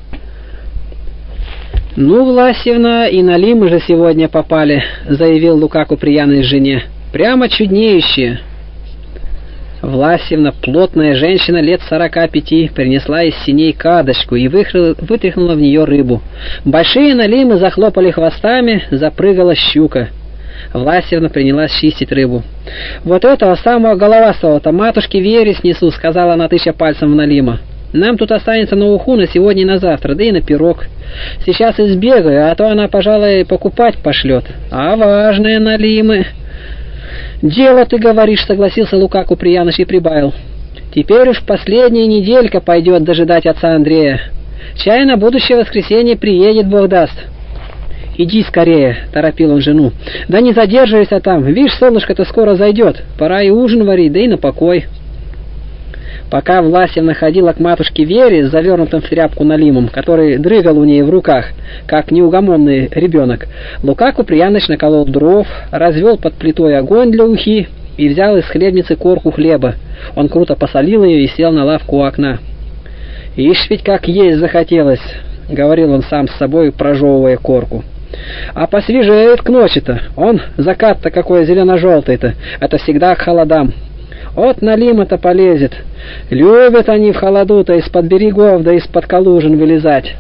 «Ну, Власьевна, и на Лимы же сегодня попали», — заявил Лука Куприяныч жене. «Прямо чуднеющие». Власьевна, плотная женщина лет 45, принесла из синей кадочку и вытряхнула в нее рыбу. Большие налимы захлопали хвостами, запрыгала щука. Власьевна принялась чистить рыбу. «Вот этого самого головастого-то матушке Вере снесу», — сказала она, тыча пальцем в налима. «Нам тут останется на уху на сегодня и на завтра, да и на пирог. Сейчас избегаю, а то она, пожалуй, покупать пошлет. А важные налимы». «Дело, ты говоришь», — согласился Лука Куприяныч и прибавил. «Теперь уж последняя неделька пойдет дожидать отца Андрея. Чай на будущее воскресенье приедет, Бог даст». «Иди скорее», — торопил он жену. «Да не задерживайся там, видишь, солнышко-то скоро зайдет. Пора и ужин варить, да и на покой». Пока Власьевна ходила к матушке Вере с завернутым в тряпку налимом, который дрыгал у ней в руках, как неугомонный ребенок, Лука Куприяныч наколол дров, развел под плитой огонь для ухи и взял из хлебницы корку хлеба. Он круто посолил ее и сел на лавку у окна. «Ишь ведь как есть захотелось», — говорил он сам с собой, прожевывая корку. «А посвежеет к ночи-то. Он закат-то какой зелено-желтый-то. Это всегда к холодам. От налима-то полезет. Любят они в холоду-то из-под берегов да из-под калужин вылезать».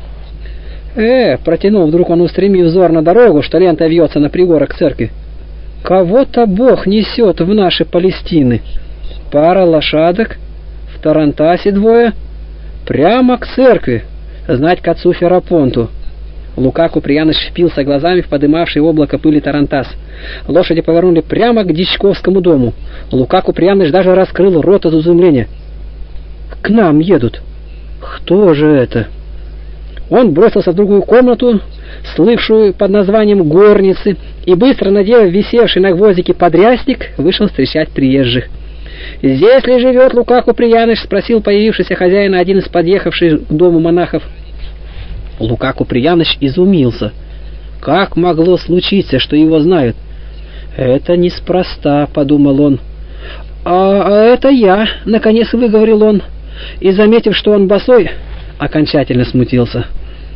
Протянул вдруг он, устремив взор на дорогу, что лента вьется на пригорок церкви. «Кого-то Бог несет в наши Палестины. Пара лошадок, в тарантасе двое, прямо к церкви, знать к отцу Ферапонту». Лука Куприяныч впился глазами в подымавший облако пыли тарантас. Лошади повернули прямо к Дичковскому дому. Лука Куприяныч даже раскрыл рот от изумления. «К нам едут! Кто же это?» Он бросился в другую комнату, слывшую под названием горницы, и быстро, надев висевший на гвоздике подрясник, вышел встречать приезжих. «Здесь ли живет Лука Куприяныч?» — спросил появившийся хозяина один из подъехавших к дому монахов. Лука Куприяныч изумился. Как могло случиться, что его знают? «Это неспроста», — подумал он. «А это я», — наконец выговорил он, и, заметив, что он босой, окончательно смутился.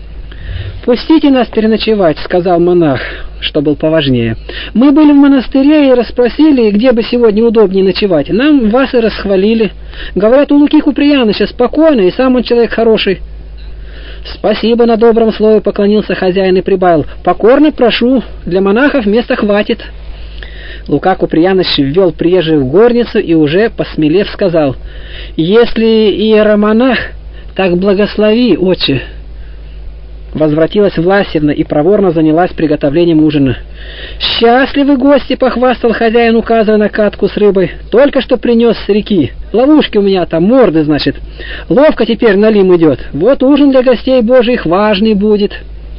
«Пустите нас переночевать», — сказал монах, что был поважнее. «Мы были в монастыре и расспросили, где бы сегодня удобнее ночевать. Нам вас и расхвалили. Говорят, у Луки Куприяныча спокойно, и сам он человек хороший». «Спасибо на добром слове», — поклонился хозяин и прибавил. «Покорно прошу, для монахов места хватит». Лука Куприяныч ввел приезжих в горницу и уже, посмелев, сказал: «Если иеромонах, так благослови, отче». Возвратилась Власьевна и проворно занялась приготовлением ужина. «Счастливы гости», — похвастал хозяин, указывая на катку с рыбой. «Только что принес с реки. Ловушки у меня там, морды, значит. Ловко теперь налим идет. Вот ужин для гостей божьих важный будет».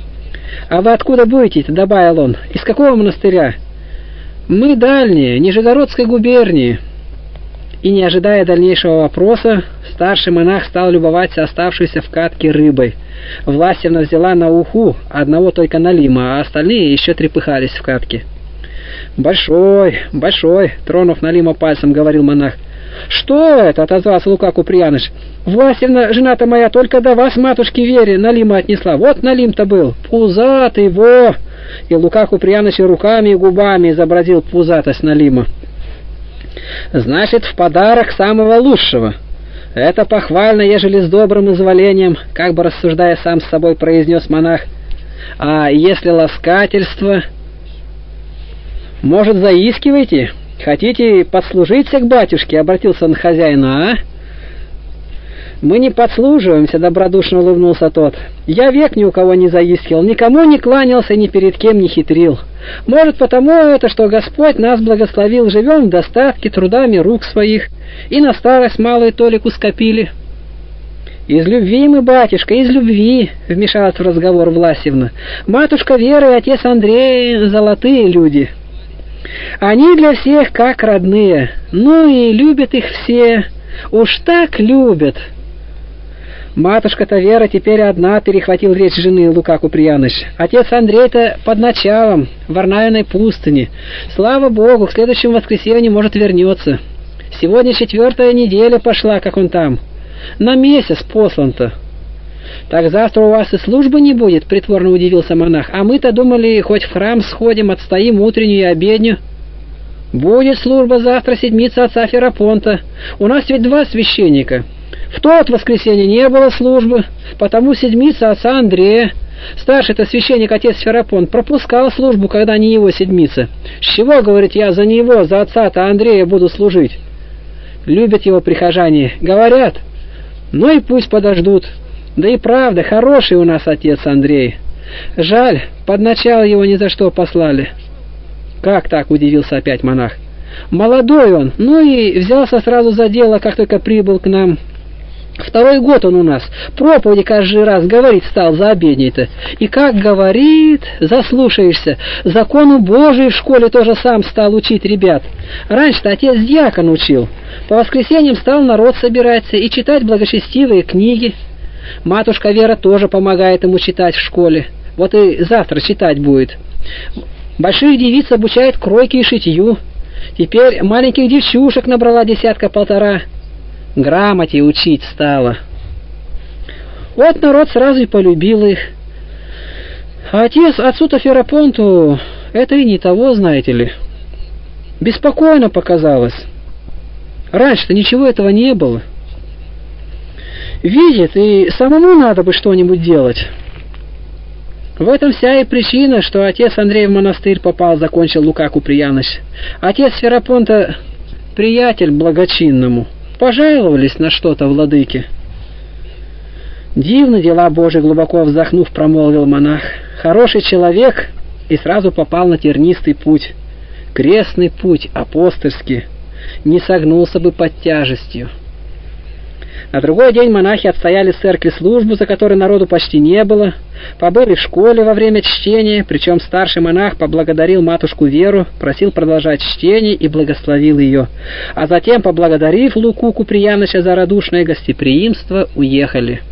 «А вы откуда будете-то?» — добавил он. «Из какого монастыря?» «Мы дальние, Нижегородской губернии». И, не ожидая дальнейшего вопроса, старший монах стал любоваться оставшейся в катке рыбой. Власьевна взяла на уху одного только налима, а остальные еще трепыхались в катке. «Большой, большой», — тронув налима пальцем, говорил монах. «Что это?» — отозвался Лука Куприяныч. «Власьевна, жена-то моя, только до вас, матушке Вере, налима отнесла. Вот налим-то был, пузатый, во!» И Лука Куприяныч руками и губами изобразил пузатость налима. «Значит, в подарок самого лучшего. Это похвально, ежели с добрым изволением», — как бы рассуждая сам с собой, произнес монах. «А если ласкательство? Может, заискиваете? Хотите подслужиться к батюшке?» — обратился он к хозяину. «Мы не подслуживаемся», — добродушно улыбнулся тот. «Я век ни у кого не заискивал, никому не кланялся, ни перед кем не хитрил. Может, потому это, что Господь нас благословил, живем в достатке трудами рук своих, и на старость малую толику скопили». «Из любви мы, батюшка, из любви», — вмешалась в разговор Власьевна. «Матушка Вера и отец Андрей — золотые люди. Они для всех как родные, ну и любят их все, уж так любят». «Матушка-то Вера теперь одна», — перехватил речь жены Лука Куприяныч. «Отец Андрей-то под началом, в Варнавиной пустыне. Слава Богу, в следующем воскресенье, может, вернется. Сегодня 4-я неделя пошла, как он там. На месяц послан-то». «Так завтра у вас и службы не будет», — притворно удивился монах. «А мы-то думали, хоть в храм сходим, отстоим утреннюю и обедню». «Будет служба завтра, седмица отца Ферапонта. У нас ведь 2 священника. В тот воскресенье не было службы, потому седмица отца Андрея. Старший-то священник отец Ферапонт пропускал службу, когда не его седмица. С чего, говорит, я за него, за отца-то Андрея буду служить? Любят его прихожане, говорят. Ну и пусть подождут. Да и правда, хороший у нас отец Андрей. Жаль, под начало его ни за что послали». «Как так?» — удивился опять монах. «Молодой он, ну и взялся сразу за дело, как только прибыл к нам. 2-й год он у нас, проповеди каждый раз говорить стал за обедней-то. И как говорит, заслушаешься, закону Божию в школе тоже сам стал учить ребят. Раньше-то отец дьякон учил. По воскресеньям стал народ собираться и читать благочестивые книги. Матушка Вера тоже помогает ему читать в школе. Вот и завтра читать будет. Больших девиц обучает кройке и шитью. Теперь маленьких девчушек набрала 10-1.5. Грамоте учить стала. Вот народ сразу и полюбил их. А отцу-то Ферапонту это и не того, знаете ли. Беспокойно показалось. Раньше-то ничего этого не было. Видит, и самому надо бы что-нибудь делать. В этом вся и причина, что отец Андрей в монастырь попал, закончил Лука Куприяныч. Отец Ферапонта приятель благочинному. Пожаловались на что-то владыке. «Дивны дела Божии», — глубоко вздохнув, промолвил монах. «Хороший человек и сразу попал на тернистый путь, крестный путь, апостольский, не согнулся бы под тяжестью». На другой день монахи отстояли в церкви службу, за которой народу почти не было, побыли в школе во время чтения, причем старший монах поблагодарил матушку Веру, просил продолжать чтение и благословил ее, а затем, поблагодарив Луку Куприяныча за радушное гостеприимство, уехали.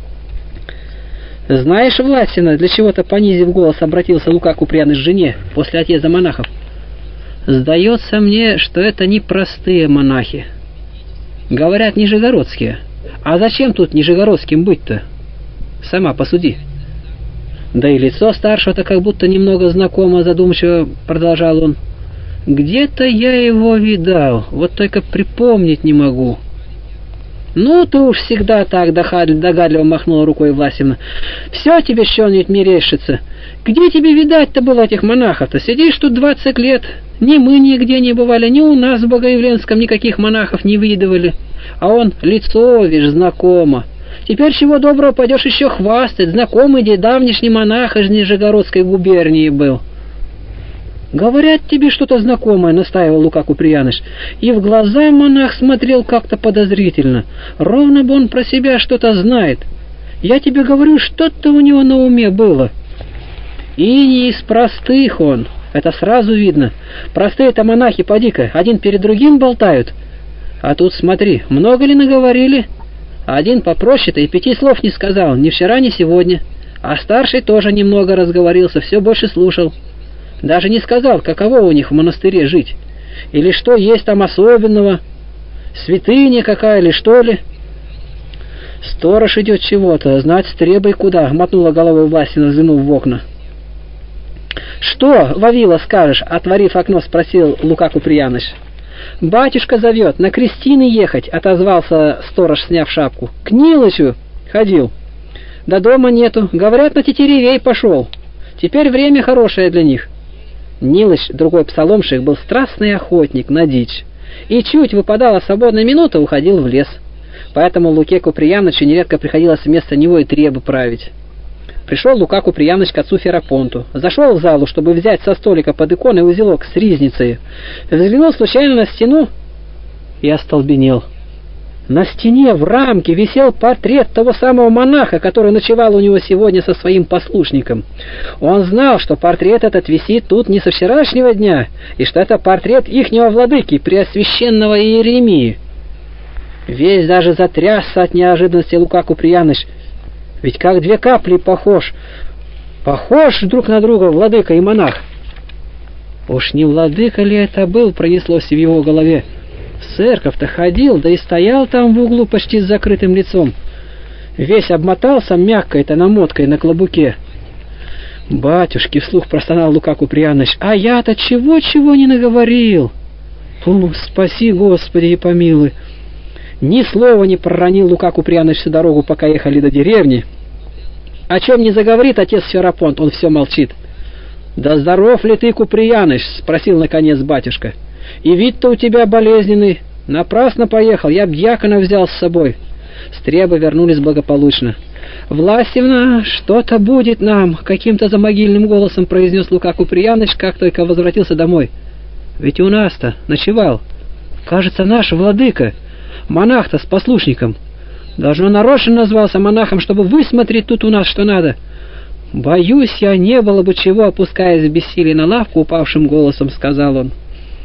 «Знаешь, Власина, для чего-то, понизив голос, обратился Лука Куприяныч к жене после отъезда монахов. Сдается мне, что это не простые монахи. Говорят, нижегородские. А зачем тут нижегородским быть-то? Сама посуди». Да и лицо старшего-то как будто немного знакомо, задумчиво продолжал он. «Где-то я его видал, вот только припомнить не могу». «Ну, ты уж всегда так», — догадливо махнула рукой Власьевна. «Все тебе что-нибудь мерещится. Где тебе видать-то было этих монахов-то? Сидишь тут 20 лет. Ни мы нигде не бывали, ни у нас в Богоявленском никаких монахов не видывали. А он лицо, видишь, знакомо. Теперь чего доброго пойдешь еще хвастать. Знакомый давнишний монах из Нижегородской губернии был». «Говорят, тебе что-то знакомое», — настаивал Лука Куприяныч. И в глаза монах смотрел как-то подозрительно. Ровно бы он про себя что-то знает. Я тебе говорю, что-то у него на уме было. И не из простых он, это сразу видно. Простые-то монахи, поди-ка, один перед другим болтают. А тут смотри, много ли наговорили? Один попроще-то и 5 слов не сказал, ни вчера, ни сегодня. А старший тоже немного разговорился, все больше слушал. Даже не сказал, каково у них в монастыре жить. Или что есть там особенного. Святыня какая или что ли. «Сторож идет чего-то, знать стребой куда», — мотнула головой Власина, взглянув в окна. «Что, Вавила, скажешь?» — отворив окно, спросил Лука Куприяныч. «Батюшка зовет, на крестины ехать», — отозвался сторож, сняв шапку. «К Нилычу ходил. Да дома нету. Говорят, на Тетеревей пошел. Теперь время хорошее для них». Нилыч, другой псаломщик, был страстный охотник на дичь. И чуть выпадала свободная минута, уходил в лес. поэтому Луке Куприяновичу нередко приходилось вместо него и требы править. Пришел Лука Куприянович к отцу Ферапонту, зашел в залу, чтобы взять со столика под иконой узелок с ризницей, взглянул случайно на стену и остолбенел. На стене в рамке висел портрет того самого монаха, который ночевал у него сегодня со своим послушником. Он знал, что портрет этот висит тут не со вчерашнего дня, и что это портрет ихнего владыки, преосвященного Иеремии. Весь даже затрясся от неожиданности Лука Куприяныч, ведь как две капли похож друг на друга владыка и монах. Уж не владыка ли это был, пронеслось в его голове. В церковь-то ходил, да и стоял там в углу почти с закрытым лицом. Весь обмотался мягкой-то намоткой на клобуке. «Батюшки!» — вслух простонал Лука Куприяныч. «А я-то чего не наговорил! О, спаси, Господи, и помилуй!» Ни слова не проронил Лука Куприяныч всю дорогу, пока ехали до деревни. О чем не заговорит отец Ферапонт, он все молчит. «Да здоров ли ты, Куприяныч?» — спросил наконец батюшка. «И вид-то у тебя болезненный. Напрасно поехал, я б дьякона взял с собой». Стребы вернулись благополучно. «Власьевна, что-то будет нам!» — каким-то замогильным голосом произнес Лука Куприяныч, как только возвратился домой. «Ведь у нас-то ночевал. Кажется, наш владыка. Монах-то с послушником. Должно нарочно назвался монахом, чтобы высмотреть тут у нас что надо. Боюсь я, не было бы чего», — опускаясь в бессилие на лавку, упавшим голосом сказал он.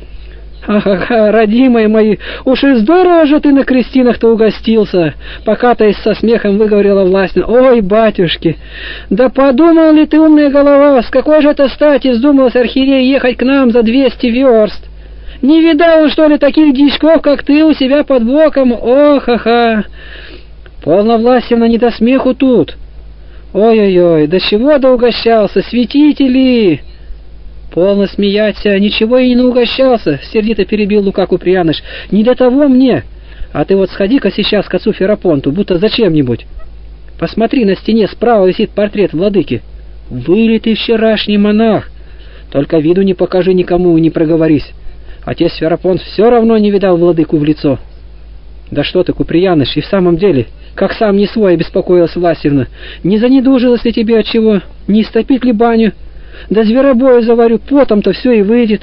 «Ха-ха-ха, родимые мои, уж и здорово же ты на крестинах-то угостился!» Покатаясь со смехом, выговорила Власина. «Ой, батюшки, да подумал ли ты, умная голова, с какой же это стати вздумался архиерей ехать к нам за 200 верст? Не видал он, что ли, таких дичков, как ты, у себя под боком? О-ха-ха! Полно, Власьевна, не до смеху тут! Ой-ой-ой, до чего да угощался, святители!» «Полно смеяться, ничего и не наугощался», — сердито перебил Лука Куприяныч. «Не для того мне. А ты вот сходи-ка сейчас к отцу Ферапонту, будто зачем-нибудь. Посмотри, на стене справа висит портрет владыки. Вылитый вчерашний монах. Только виду не покажи никому и не проговорись. Отец Ферапонт все равно не видал владыку в лицо». «Да что ты, Куприяныч, и в самом деле, как сам не свой, обеспокоилась Власьевна. Не занедужилось ли тебе от чего? Не истопить ли баню? Да зверобоя заварю, потом-то все и выйдет».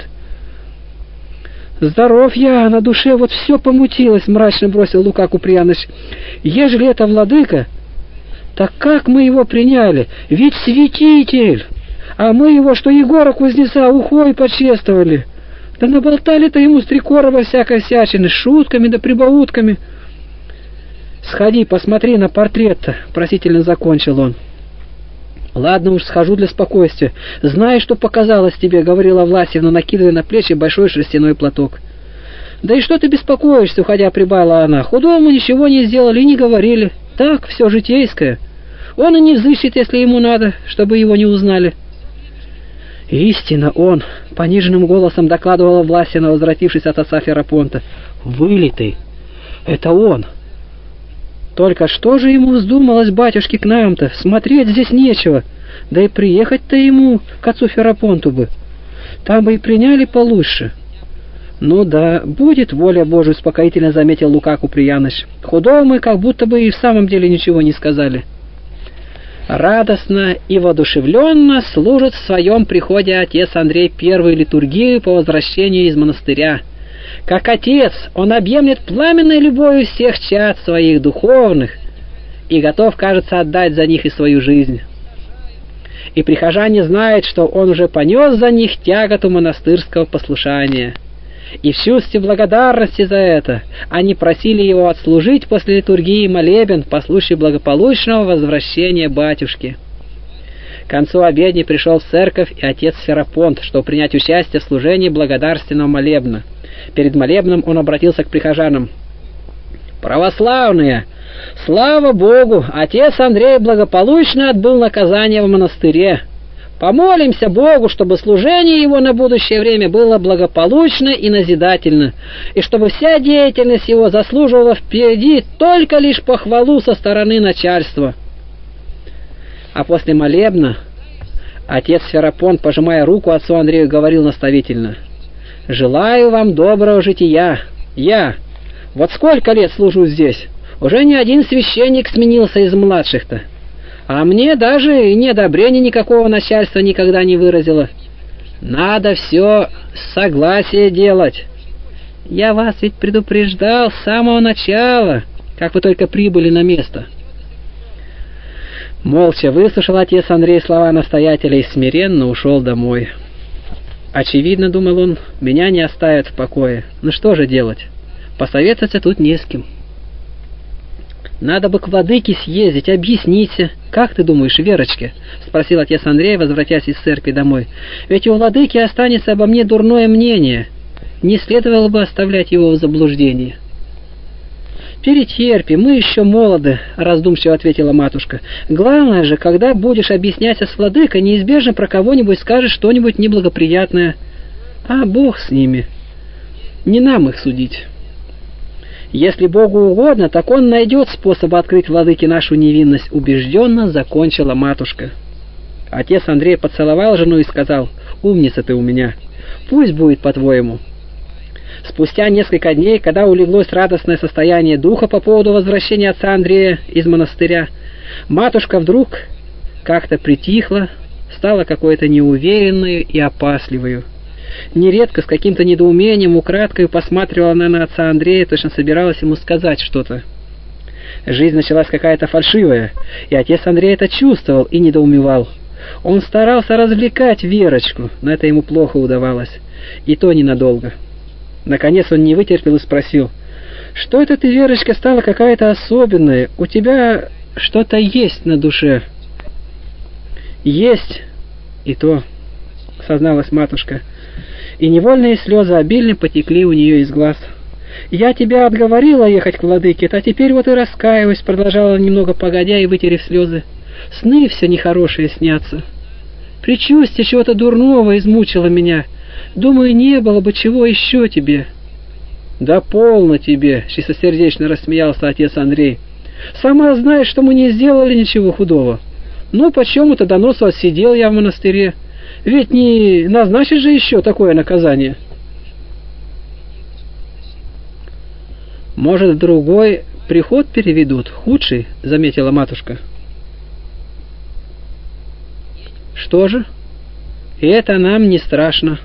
«Здоров я, на душе вот все помутилось», — мрачно бросил Лука Куприяныч. «Ежели это владыка, так как мы его приняли? Ведь святитель! А мы его, что Егора Кузнеца, ухой почествовали. Да наболтали-то ему с 3 короба всякой всячины, шутками да прибаутками». «Сходи, посмотри на портрет-то», — просительно закончил он. «Ладно уж, схожу для спокойствия. Знаешь, что показалось тебе», — говорила Власьевна, накидывая на плечи большой шерстяной платок. «Да и что ты беспокоишься, уходя, прибавила она. Худому ничего не сделали и не говорили. Так, все житейское. Он и не взыщет, если ему надо, чтобы его не узнали». «Истинно он», — пониженным голосом докладывала Власьевна, возвратившись от отца Ферапонта. «Вылитый. Это он. Только что же ему вздумалось, батюшки, к нам-то? Смотреть здесь нечего. Да и приехать-то ему к отцу Ферапонту бы. Там бы и приняли получше». «Ну да, будет воля Божия», — успокоительно заметил Лука Куприяныч. «Худому как будто бы и в самом деле ничего не сказали». Радостно и воодушевленно служит в своем приходе отец Андрей первую литургию по возвращению из монастыря. Как отец, он объемлет пламенной любовью всех чад своих духовных и готов, кажется, отдать за них и свою жизнь. И прихожане знают, что он уже понес за них тяготу монастырского послушания. И в чувстве благодарности за это они просили его отслужить после литургии молебен по случаю благополучного возвращения батюшки. К концу обедни пришел в церковь и отец Ферапонт, чтобы принять участие в служении благодарственного молебна. Перед молебном он обратился к прихожанам. «Православные! Слава Богу! Отец Андрей благополучно отбыл наказание в монастыре. Помолимся Богу, чтобы служение его на будущее время было благополучно и назидательно, и чтобы вся деятельность его заслуживала впереди только лишь похвалу со стороны начальства». А после молебна отец Ферапонт, пожимая руку отцу Андрею, говорил наставительно: «Желаю вам доброго жития. Я вот сколько лет служу здесь, Уже ни один священник сменился из младших-то. А мне даже и неодобрения никакого начальства никогда не выразило. Надо все с согласия делать. Я вас ведь предупреждал с самого начала, как вы только прибыли на место». Молча выслушал отец Андрей слова настоятеля и смиренно ушел домой. Очевидно, думал он, меня не оставят в покое. Ну что же делать? Посоветоваться тут не с кем. Надо бы к владыке съездить, объясниться. Как ты думаешь, Верочка? Спросил отец Андрей, возвратясь из церкви домой. Ведь у владыки останется обо мне дурное мнение. Не следовало бы оставлять его в заблуждении. «Перетерпи, мы еще молоды», — раздумчиво ответила матушка. «Главное же, когда будешь объясняться с владыкой, неизбежно про кого-нибудь скажешь что-нибудь неблагоприятное. А Бог с ними. Не нам их судить. Если Богу угодно, так Он найдет способ открыть владыке нашу невинность», — убежденно закончила матушка. Отец Андрей поцеловал жену и сказал: «Умница ты у меня. Пусть будет по-твоему». Спустя несколько дней, когда улеглось радостное состояние духа по поводу возвращения отца Андрея из монастыря, матушка вдруг как-то притихла, стала какой-то неуверенной и опасливой. Нередко с каким-то недоумением украдкой посматривала она на отца Андрея, точно собиралась ему сказать что-то. Жизнь началась какая-то фальшивая, и отец Андрей это чувствовал и недоумевал. Он старался развлекать Верочку, но это ему плохо удавалось, и то ненадолго. Наконец он не вытерпел и спросил: «Что это ты, Верочка, стала какая-то особенная? У тебя что-то есть на душе?» «Есть, и то», — созналась матушка, и невольные слезы обильно потекли у нее из глаз. «Я тебя отговорила ехать к владыке, а теперь вот и раскаиваюсь», — продолжала немного погодя и вытерев слезы. «Сны все нехорошие снятся. Предчувствие чего-то дурного измучило меня. Думаю, не было бы чего еще тебе». «Да полно тебе», — чистосердечно рассмеялся отец Андрей. «Сама знаешь, что мы не сделали ничего худого. Но почему-то доносу отсидел я в монастыре. Ведь не назначит же еще такое наказание». «Может, в другой приход переведут, худший», — заметила матушка. «Что же? И это нам не страшно.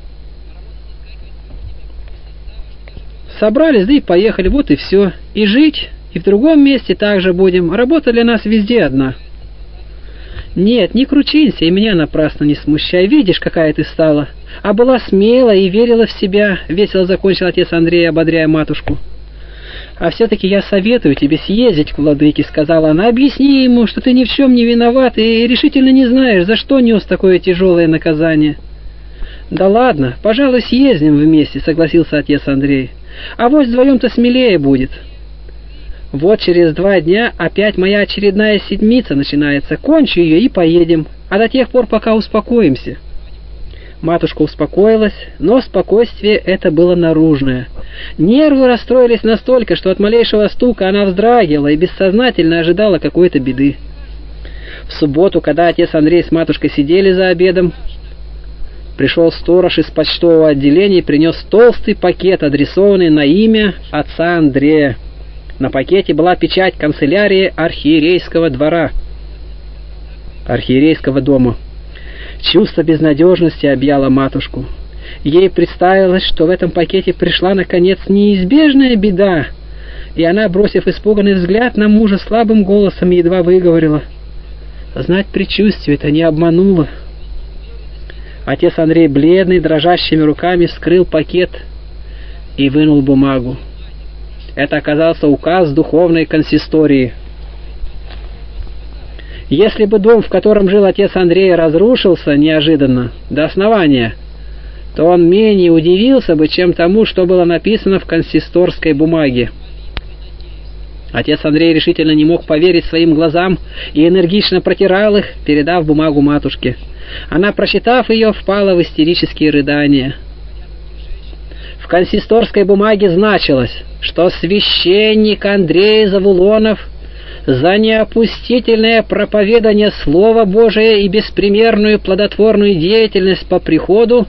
Собрались, да и поехали, вот и все. И жить, и в другом месте также будем. Работа для нас везде одна». «Нет, не кручинься и меня напрасно не смущай. Видишь, какая ты стала. А была смела и верила в себя», — весело закончил отец Андрей, ободряя матушку. «А все-таки я советую тебе съездить к владыке», — сказала она. «Объясни ему, что ты ни в чем не виноват и решительно не знаешь, за что нес такое тяжелое наказание». «Да ладно, пожалуй, съездим вместе», — согласился отец Андрей. «А вот вдвоем-то смелее будет. Вот через 2 дня опять моя очередная седмица начинается. Кончу ее и поедем, а до тех пор пока успокоимся». Матушка успокоилась, но спокойствие это было наружное. Нервы расстроились настолько, что от малейшего стука она вздрагивала и бессознательно ожидала какой-то беды. В субботу, когда отец Андрей с матушкой сидели за обедом, пришел сторож из почтового отделения и принес толстый пакет, адресованный на имя отца Андрея. На пакете была печать канцелярии архиерейского двора, архиерейского дома. Чувство безнадежности объяло матушку. Ей представилось, что в этом пакете пришла, наконец, неизбежная беда, и она, бросив испуганный взгляд на мужа, слабым голосом едва выговорила: «Знать предчувствие это не обмануло». Отец Андрей, бледный, дрожащими руками вскрыл пакет и вынул бумагу. Это оказался указ духовной консистории. Если бы дом, в котором жил отец Андрей, разрушился неожиданно, до основания, то он менее удивился бы, чем тому, что было написано в консисторской бумаге. Отец Андрей решительно не мог поверить своим глазам и энергично протирал их, передав бумагу матушке. Она, прочитав ее, впала в истерические рыдания. В консисторской бумаге значилось, что священник Андрей Завулонов за неопустительное проповедание Слова Божия и беспримерную плодотворную деятельность по приходу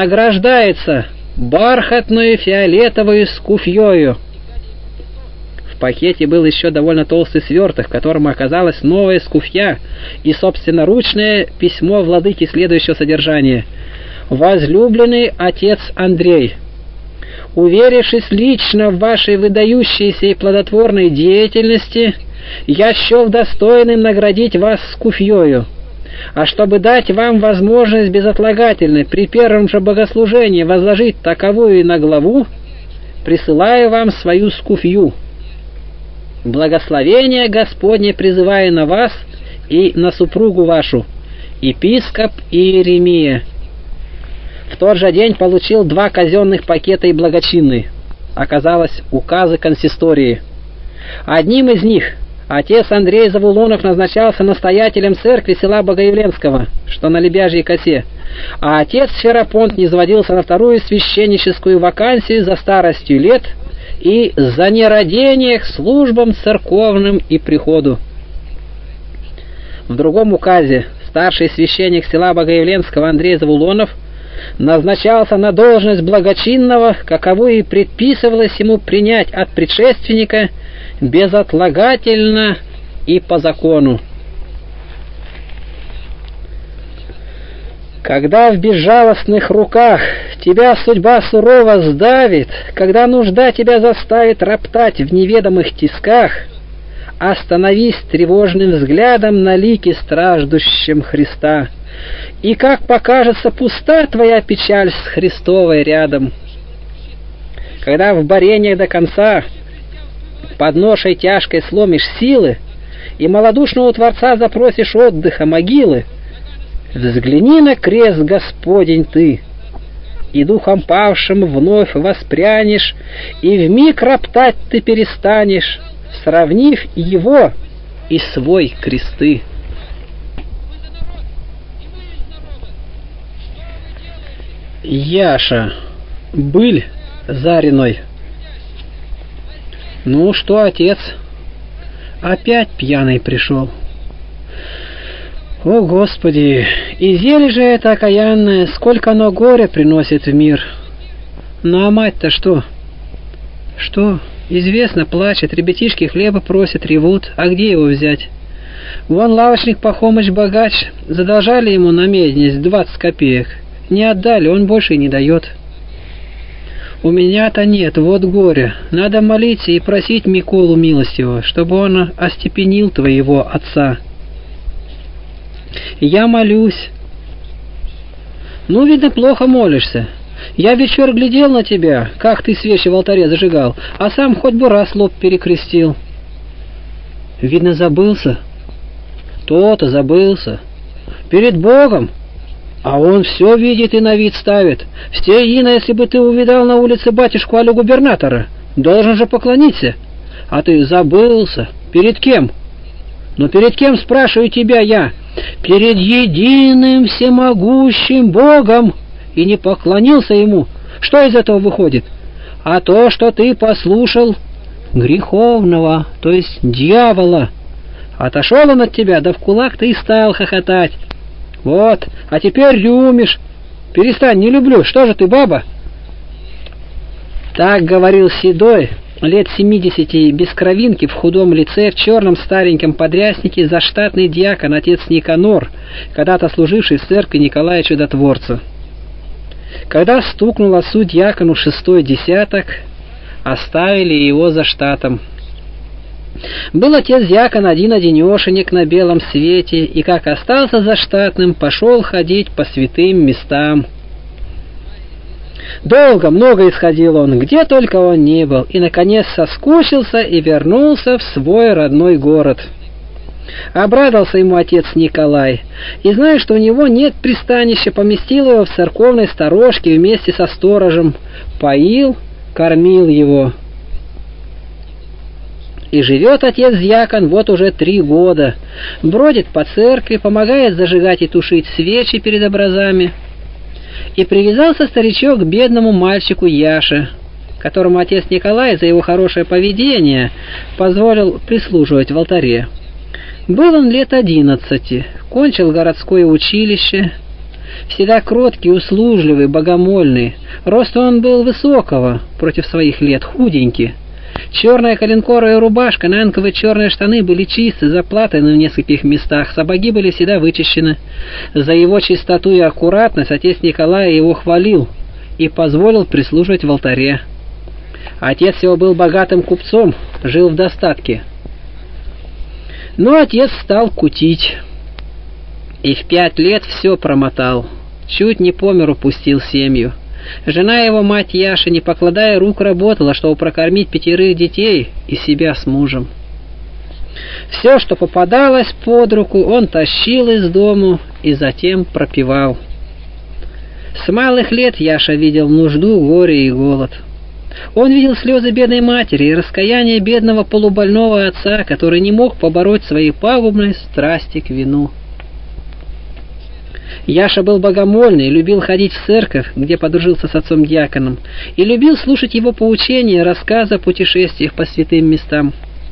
награждается бархатную фиолетовую скуфьёю. В пакете был еще довольно толстый сверток, в котором оказалась новая скуфья и собственноручное письмо владыки следующего содержания. «Возлюбленный отец Андрей, уверившись лично в вашей выдающейся и плодотворной деятельности, я счел достойным наградить вас скуфьёю. А чтобы дать вам возможность безотлагательно при первом же богослужении возложить таковую на главу, присылаю вам свою скуфью. Благословение Господне призываю на вас и на супругу вашу, епископ Иеремия». В тот же день получил 2 казенных пакета и благочинный. Оказалось, указы консистории. Одним из них отец Андрей Завулонов назначался настоятелем церкви села Богоявленского, что на Лебяжьей косе, а отец Ферапонт низводился на 2-ю священническую вакансию за старостью лет и за нерадение к службам церковным и приходу. В другом указе старший священник села Богоявленского Андрей Завулонов назначался на должность благочинного, каковую и предписывалось ему принять от предшественника безотлагательно и по закону. Когда в безжалостных руках тебя судьба сурово сдавит, когда нужда тебя заставит роптать в неведомых тисках, остановись тревожным взглядом на лике страждущем Христа, и как покажется пуста твоя печаль с Христовой рядом. Когда в борениях до конца под ношей тяжкой сломишь силы и малодушного Творца запросишь отдыха могилы, взгляни на крест Господень ты, и духом павшим вновь воспрянешь, и вмиг роптать ты перестанешь, сравнив его и свой кресты. Яша, быль Зариной. Ну что, отец, опять пьяный пришел? О, Господи, и зелье же это окаянное, сколько оно горя приносит в мир. Ну а мать-то что? Что? Известно, плачет, ребятишки хлеба просят, ревут, а где его взять? Вон лавочник Пахомыч богач, задолжали ему на меднесть 20 копеек. Не отдали, он больше и не дает. У меня-то нет, вот горе. Надо молиться и просить Миколу милостивого, чтобы он остепенил твоего отца. Я молюсь. Ну, видно, плохо молишься. Я вечер глядел на тебя, как ты свечи в алтаре зажигал, а сам хоть бы раз лоб перекрестил. Видно, забылся. То-то забылся. Перед Богом. А он все видит и на вид ставит. Все ино, если бы ты увидал на улице батюшку Алю губернатора, должен же поклониться. А ты забылся. Перед кем? Но перед кем, спрашиваю тебя я? Перед единым всемогущим Богом. И не поклонился ему. Что из этого выходит? А то, что ты послушал греховного, то есть дьявола. Отошел он от тебя, да в кулак ты и стал хохотать. Вот, а теперь рюмишь. Перестань, не люблю, что же ты, баба? Так говорил седой, лет 70, без кровинки, в худом лице, в черном стареньком подряснике, заштатный диакон отец Никанор, когда-то служивший в церкви Николая Чудотворца. Когда стукнул отцу диакону 6-й десяток, оставили его за штатом. Был отец-диакон один-одинешенек на белом свете, и как остался заштатным, пошел ходить по святым местам. Долго, много исходил он, где только он не был, и, наконец, соскучился и вернулся в свой родной город. Обрадовался ему отец Николай, и, зная, что у него нет пристанища, поместил его в церковной сторожке вместе со сторожем, поил, кормил его. И живет отец-диакон вот уже 3 года, бродит по церкви, помогает зажигать и тушить свечи перед образами. И привязался старичок к бедному мальчику Яше, которому отец Николай за его хорошее поведение позволил прислуживать в алтаре. Был он лет 11, кончил городское училище, всегда кроткий, услужливый, богомольный. Рост он был высокого, против своих лет худенький. Черная коленкорая рубашка, нанковые черные штаны были чисты, заплатаны в нескольких местах, сапоги были всегда вычищены. За его чистоту и аккуратность отец Николай его хвалил и позволил прислуживать в алтаре. Отец его был богатым купцом, жил в достатке. Но отец стал кутить, и в 5 лет все промотал, чуть не по миру пустил семью. Жена его, мать Яша, не покладая рук, работала, чтобы прокормить 5 детей и себя с мужем. Все, что попадалось под руку, он тащил из дому и затем пропивал. С малых лет Яша видел нужду, горе и голод. Он видел слезы бедной матери и раскаяние бедного полубольного отца, который не мог побороть свои пагубные страсти к вину. Яша был богомольный, любил ходить в церковь, где подружился с отцом-диаконом, и любил слушать его поучения и рассказы о путешествиях по святым местам.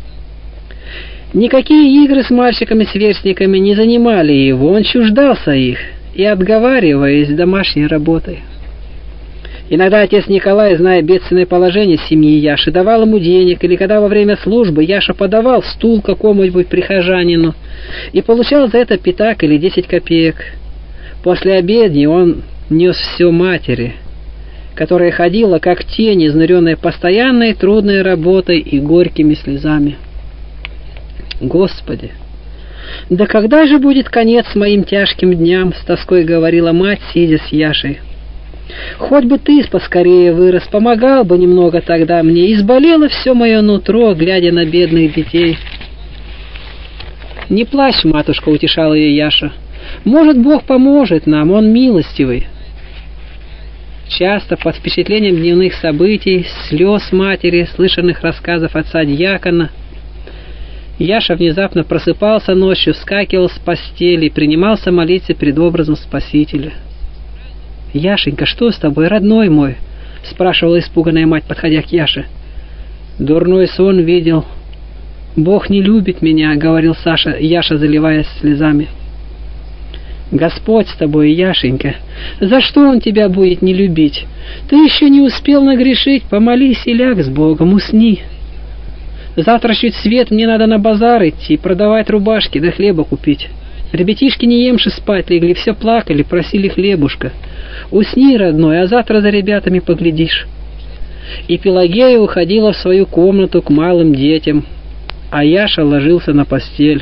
Никакие игры с мальчиками-сверстниками не занимали его, он чуждался их и отговариваясь домашней работой. Иногда отец Николай, зная бедственное положение семьи Яши, давал ему денег, или когда во время службы Яша подавал стул какому-нибудь прихожанину и получал за это пятак или 10 копеек. После обедни он нес все матери, которая ходила как тень, изнуренная постоянной трудной работой и горькими слезами. «Господи, да когда же будет конец моим тяжким дням?» — с тоской говорила мать, сидя с Яшей. «Хоть бы ты поскорее вырос, помогал бы немного тогда мне, изболело все мое нутро, глядя на бедных детей». «Не плачь, матушка», — утешала ее Яша. «Может, Бог поможет нам, Он милостивый». Часто под впечатлением дневных событий, слез матери, слышанных рассказов отца-диакона, Яша внезапно просыпался ночью, вскакивал с постели и принимался молиться пред образом Спасителя. «Яшенька, что с тобой, родной мой?» — спрашивала испуганная мать, подходя к Яше. «Дурной сон видел. Бог не любит меня», — говорил Яша, заливаясь слезами. «Господь с тобой, Яшенька. За что Он тебя будет не любить? Ты еще не успел нагрешить, помолись и ляг с Богом, усни. Завтра чуть свет, мне надо на базар идти, продавать рубашки да хлеба купить. Ребятишки не емши спать легли, все плакали, просили хлебушка. Усни, родной, а завтра за ребятами поглядишь». И Пелагея уходила в свою комнату к малым детям, а Яша ложился на постель.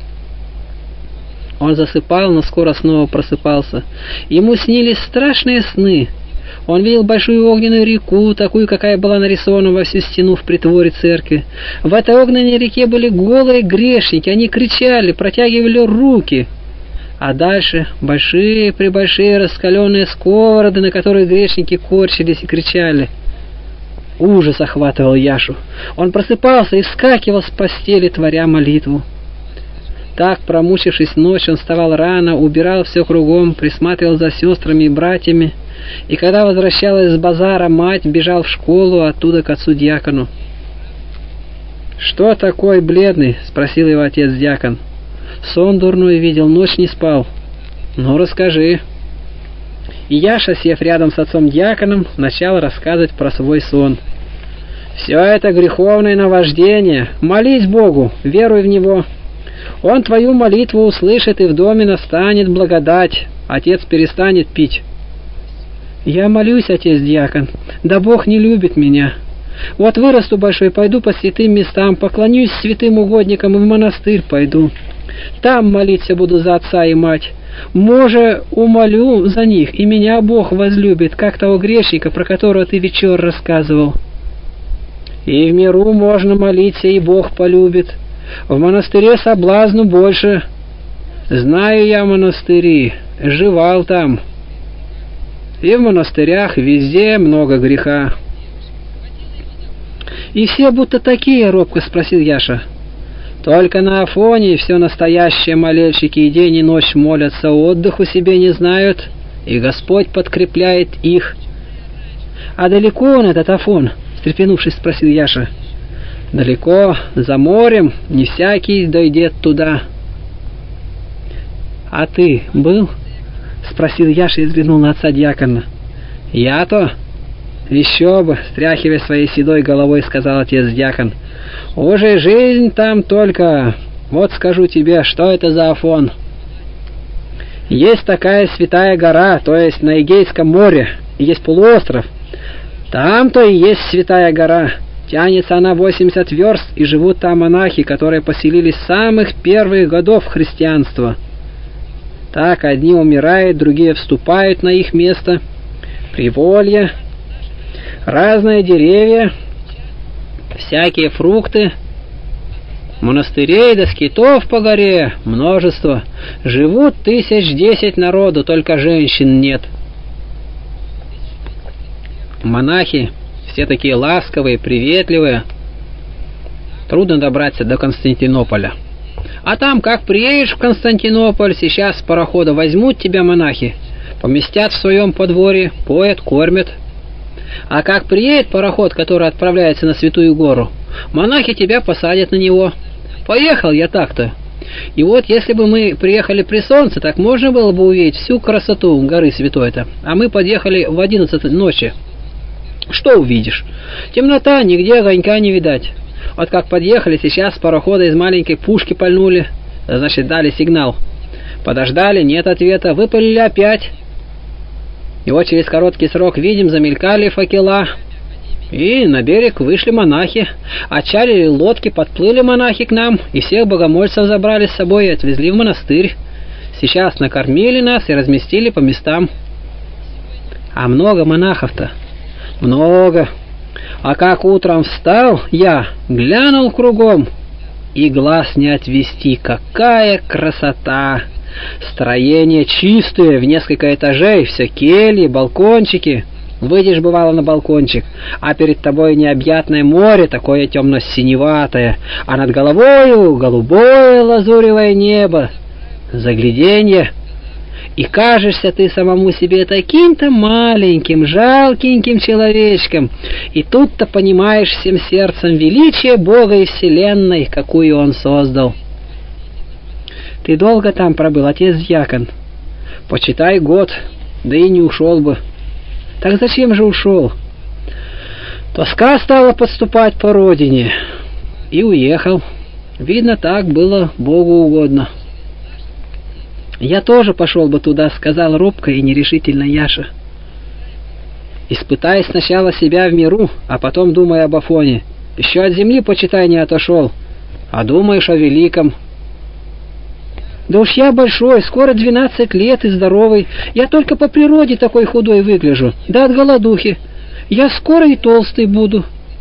Он засыпал, но скоро снова просыпался. Ему снились страшные сны. Он видел большую огненную реку, такую, какая была нарисована во всю стену в притворе церкви. В этой огненной реке были голые грешники, они кричали, протягивали руки. А дальше большие-пребольшие раскаленные сковороды, на которых грешники корчились и кричали. Ужас охватывал Яшу. Он просыпался и вскакивал с постели, творя молитву. Так, промучившись ночь, он вставал рано, убирал все кругом, присматривал за сестрами и братьями, и когда возвращалась с базара мать, бежал в школу, оттуда к отцу-диакону. «Что такой бледный?» — спросил его отец-диакон. «Сон дурной видел, ночь не спал». «Ну, расскажи». И Яша, сев рядом с отцом-диаконом, начал рассказывать про свой сон. «Все это греховное наваждение. Молись Богу, веруй в Него. Он твою молитву услышит, и в доме настанет благодать. Отец перестанет пить». «Я молюсь, отец-диакон, да Бог не любит меня. Вот вырасту большой, пойду по святым местам, поклонюсь святым угодникам и в монастырь пойду. Там молиться буду за отца и мать. Може, умолю за них, и меня Бог возлюбит, как того грешника, про которого ты вечер рассказывал. И в миру можно молиться, и Бог полюбит. В монастыре соблазну больше. Знаю я монастыри, живал там. И в монастырях везде много греха». «И все будто такие?» — робко спросил Яша. «Только на Афоне все настоящие молельщики и день и ночь молятся, отдыху себе не знают, и Господь подкрепляет их». «А далеко он, этот Афон?» — встрепенувшись, спросил Яша. «Далеко, за морем, не всякий дойдет туда». «А ты был?» — спросил Яша и взглянул на отца-диакона. «Я-то? Еще бы, стряхивая своей седой головой, сказал отец-дьякон. Уже жизнь там только... Вот скажу тебе, что это за Афон. Есть такая святая гора, то есть на Эгейском море, есть полуостров. Там-то и есть святая гора. Тянется она 80 верст, и живут там монахи, которые поселились с самых первых годов христианства. Так одни умирают, другие вступают на их место. Приволье, разные деревья, всякие фрукты, монастырей да скитов по горе множество. Живут 1010 народу, только женщин нет. Монахи все такие ласковые, приветливые. Трудно добраться до Константинополя. А там, как приедешь в Константинополь, сейчас с парохода возьмут тебя монахи, поместят в своем подворье, поят, кормят. А как приедет пароход, который отправляется на Святую Гору, монахи тебя посадят на него. Поехал я так-то. И вот если бы мы приехали при солнце, так можно было бы увидеть всю красоту горы Святой-то. А мы подъехали в 11 ночи. Что увидишь? Темнота, нигде огонька не видать. Вот как подъехали, сейчас с парохода из маленькой пушки пальнули, значит, дали сигнал. Подождали, нет ответа, выпалили опять. И вот через короткий срок видим, замелькали факела. И на берег вышли монахи. Отчалили лодки, подплыли монахи к нам, и всех богомольцев забрали с собой и отвезли в монастырь. Сейчас накормили нас и разместили по местам. А много монахов-то? Много. А как утром встал я, глянул кругом, и глаз не отвести. Какая красота! Строения чистые, в несколько этажей, все кельи, балкончики. Выйдешь, бывало, на балкончик, а перед тобой необъятное море, такое темно-синеватое, а над головою голубое лазуревое небо. Загляденье. И кажешься ты самому себе таким-то маленьким, жалкеньким человечком, и тут-то понимаешь всем сердцем величие Бога и Вселенной, какую Он создал. Ты долго там пробыл, отец-дьякон? Почитай год, да и не ушел бы. Так зачем же ушел? Тоска стала подступать по родине, и уехал. Видно, так было Богу угодно. «Я тоже пошел бы туда», — сказал робко и нерешительно Яша. «Испытай сначала себя в миру, а потом думай об Афоне. Еще от земли, почитай, не отошел, а думаешь о великом». «Да уж я большой, скоро 12 лет и здоровый. Я только по природе такой худой выгляжу, да от голодухи. Я скоро и толстый буду».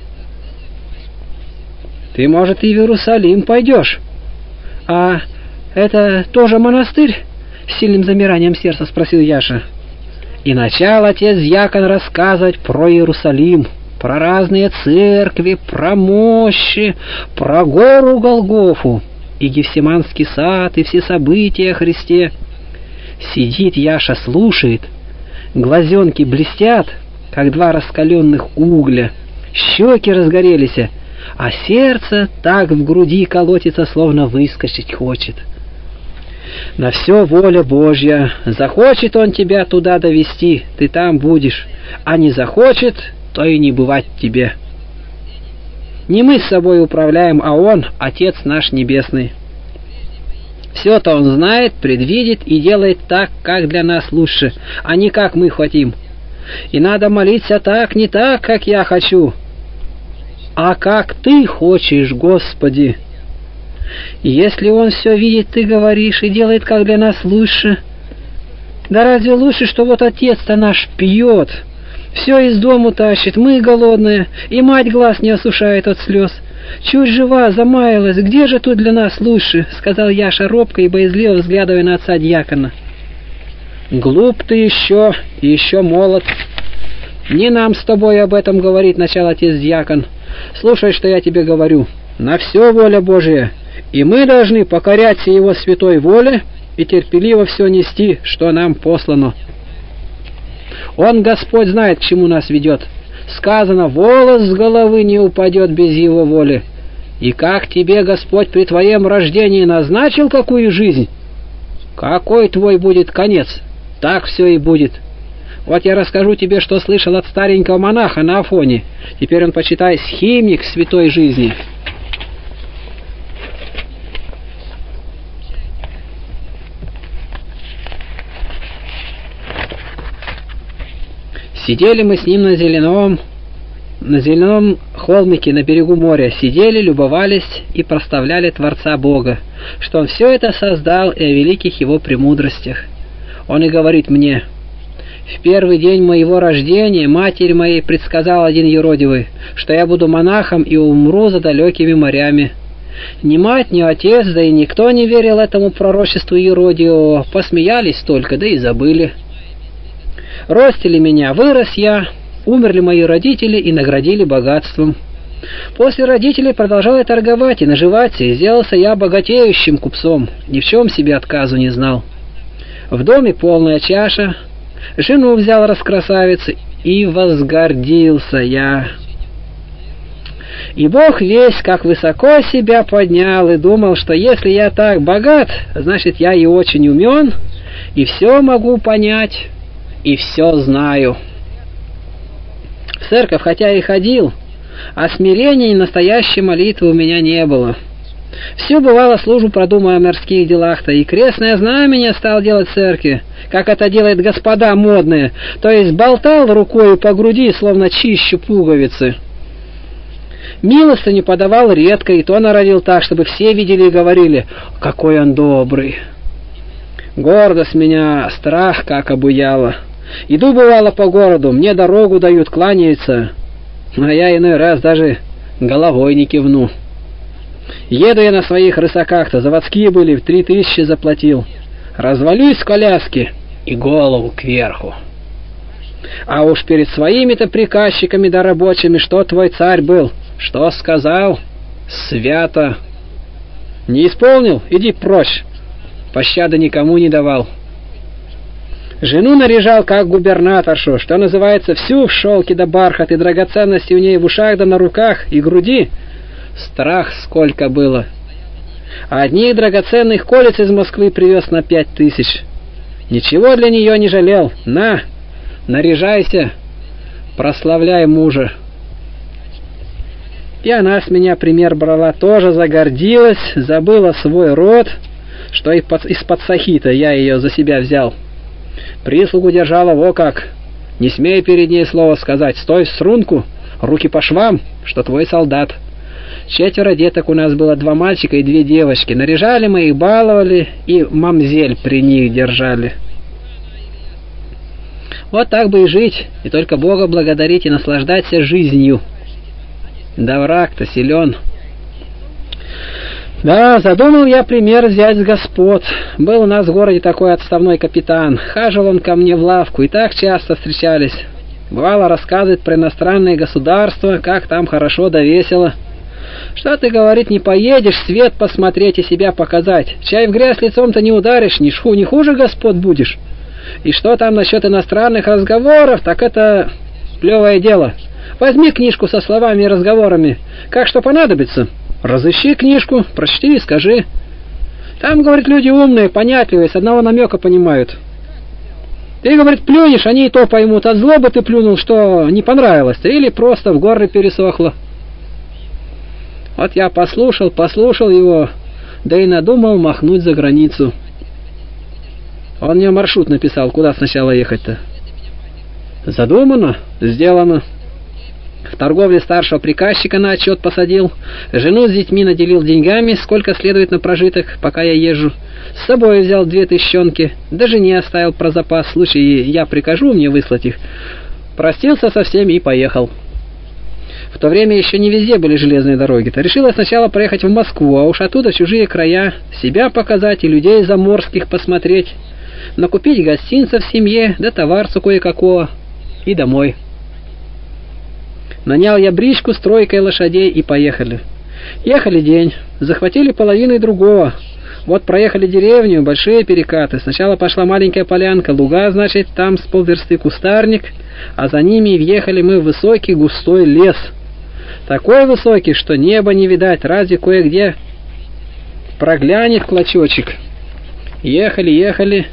«Ты, может, и в Иерусалим пойдешь?» «А это тоже монастырь?» — с сильным замиранием сердца спросил Яша. И начал отец-дьякон рассказывать про Иерусалим, про разные церкви, про мощи, про гору Голгофу, и Гефсиманский сад, и все события о Христе. Сидит Яша, слушает, глазенки блестят, как два раскаленных угля, щеки разгорелись, а сердце так в груди колотится, словно выскочить хочет. На все воля Божья. Захочет Он тебя туда довести, ты там будешь, а не захочет, то и не бывать тебе. Не мы с собой управляем, а Он, Отец наш Небесный. Все-то Он знает, предвидит и делает так, как для нас лучше, а не как мы хотим. И надо молиться так, не так, как я хочу, а как Ты хочешь, Господи. И если Он все видит, Ты говоришь, и делает, как для нас лучше, да разве лучше, что вот Отец-то наш пьет, все из дому тащит, мы голодные, и мать глаз не осушает от слез. Чуть жива, замаялась, где же тут для нас лучше? — сказал Яша робко и боязливо взглядывая на отца-дьякона. Глуп ты еще, и еще молод. Не нам с тобой об этом говорить, — начал отец-дьякон. Слушай, что я тебе говорю. На все воля Божия, и мы должны покоряться Его святой воле и терпеливо все нести, что нам послано. Он, Господь, знает, к чему нас ведет. Сказано, волос с головы не упадет без Его воли. И как тебе, Господь, при твоем рождении назначил какую жизнь, какой твой будет конец, так все и будет. Вот я расскажу тебе, что слышал от старенького монаха на Афоне. Теперь он, почитай, схимник святой жизни. Сидели мы с ним на зеленом холмике на берегу моря, сидели, любовались и прославляли Творца Бога, что Он все это создал и о великих Его премудростях. Он и говорит мне: в первый день моего рождения матери моей предсказал один юродивый, что я буду монахом и умру за далекими морями. Ни мать, ни отец, да и никто не верил этому пророчеству юродивого, посмеялись только, да и забыли. Ростили меня, вырос я, умерли мои родители и наградили богатством. После родителей продолжал я торговать и наживаться, и сделался я богатеющим купцом, ни в чем себе отказу не знал. В доме полная чаша, жену взял раскрасавицу, и возгордился я. И Бог весь как высоко себя поднял, и думал, что если я так богат, значит я и очень умен, и все могу понять, и все знаю. В церковь хотя и ходил, а смирения и настоящей молитвы у меня не было. Всю бывало службу продумаю о мирских делах-то, и крестное знамение стал делать в церкви, как это делают господа модные, то есть болтал рукой по груди, словно чищу пуговицы. Милостыню подавал редко, и то норовил так, чтобы все видели и говорили: какой он добрый. Гордость меня, страх как обуяла. Иду, бывало, по городу, мне дорогу дают, кланяются, а я иной раз даже головой не кивну. Еду я на своих рысаках-то, заводские были, в 3000 заплатил. Развалюсь в коляске и голову кверху. А уж перед своими-то приказчиками да рабочими, что твой царь был, что сказал, свято. Не исполнил? Иди прочь. Пощады никому не давал. Жену наряжал, как губернаторшу, что называется, всю в шелке да бархат, и драгоценности у ней в ушах да на руках и груди. Страх сколько было. А одних драгоценных колец из Москвы привез на 5000. Ничего для нее не жалел. На, наряжайся, прославляй мужа. И она с меня пример брала, тоже загордилась, забыла свой род, что из-под сахита я ее за себя взял. Прислугу держала во как. Не смей перед ней слова сказать. Стой в струнку, руки по швам, что твой солдат. 4 деток у нас было, 2 мальчика и 2 девочки. Наряжали мы их, баловали, и мамзель при них держали. Вот так бы и жить, и только Бога благодарить и наслаждаться жизнью. Да враг-то силен. Да, задумал я пример взять с господ. Был у нас в городе такой отставной капитан. Хаживал он ко мне в лавку, и так часто встречались. Бывало, рассказывает про иностранные государства, как там хорошо да весело. Что ты, говорит, не поедешь свет посмотреть и себя показать? Чай в грязь лицом-то не ударишь, не хуже господ будешь. И что там насчет иностранных разговоров, так это плевое дело. Возьми книжку со словами и разговорами, как что понадобится. Разыщи книжку, прочти и скажи. Там, говорит, люди умные, понятливые, с одного намека понимают. Ты, говорит, плюнешь, они и то поймут. От злобы ты плюнул, что не понравилось, или просто в горле пересохло. Вот я послушал его, да и надумал махнуть за границу. Он мне маршрут написал, куда сначала ехать-то. Задумано, сделано. В торговле старшего приказчика на отчет посадил, жену с детьми наделил деньгами, сколько следует на прожиток, пока я езжу. С собой взял 2 тыщенки, да жене оставил про запас, в случае я прикажу мне выслать их. Простился со всеми и поехал. В то время еще не везде были железные дороги-то. Решила сначала проехать в Москву, а уж оттуда в чужие края, себя показать и людей заморских посмотреть, накупить гостинцев в семье, да товарцу кое-какого, и домой. Нанял я бричку с 3 лошадей и поехали. Ехали день, захватили половину и другого. Вот проехали деревню, большие перекаты. Сначала пошла маленькая полянка, луга, значит, там с полверсты кустарник, а за ними въехали мы в высокий густой лес. Такой высокий, что небо не видать, разве кое-где проглянет клочочек. Ехали,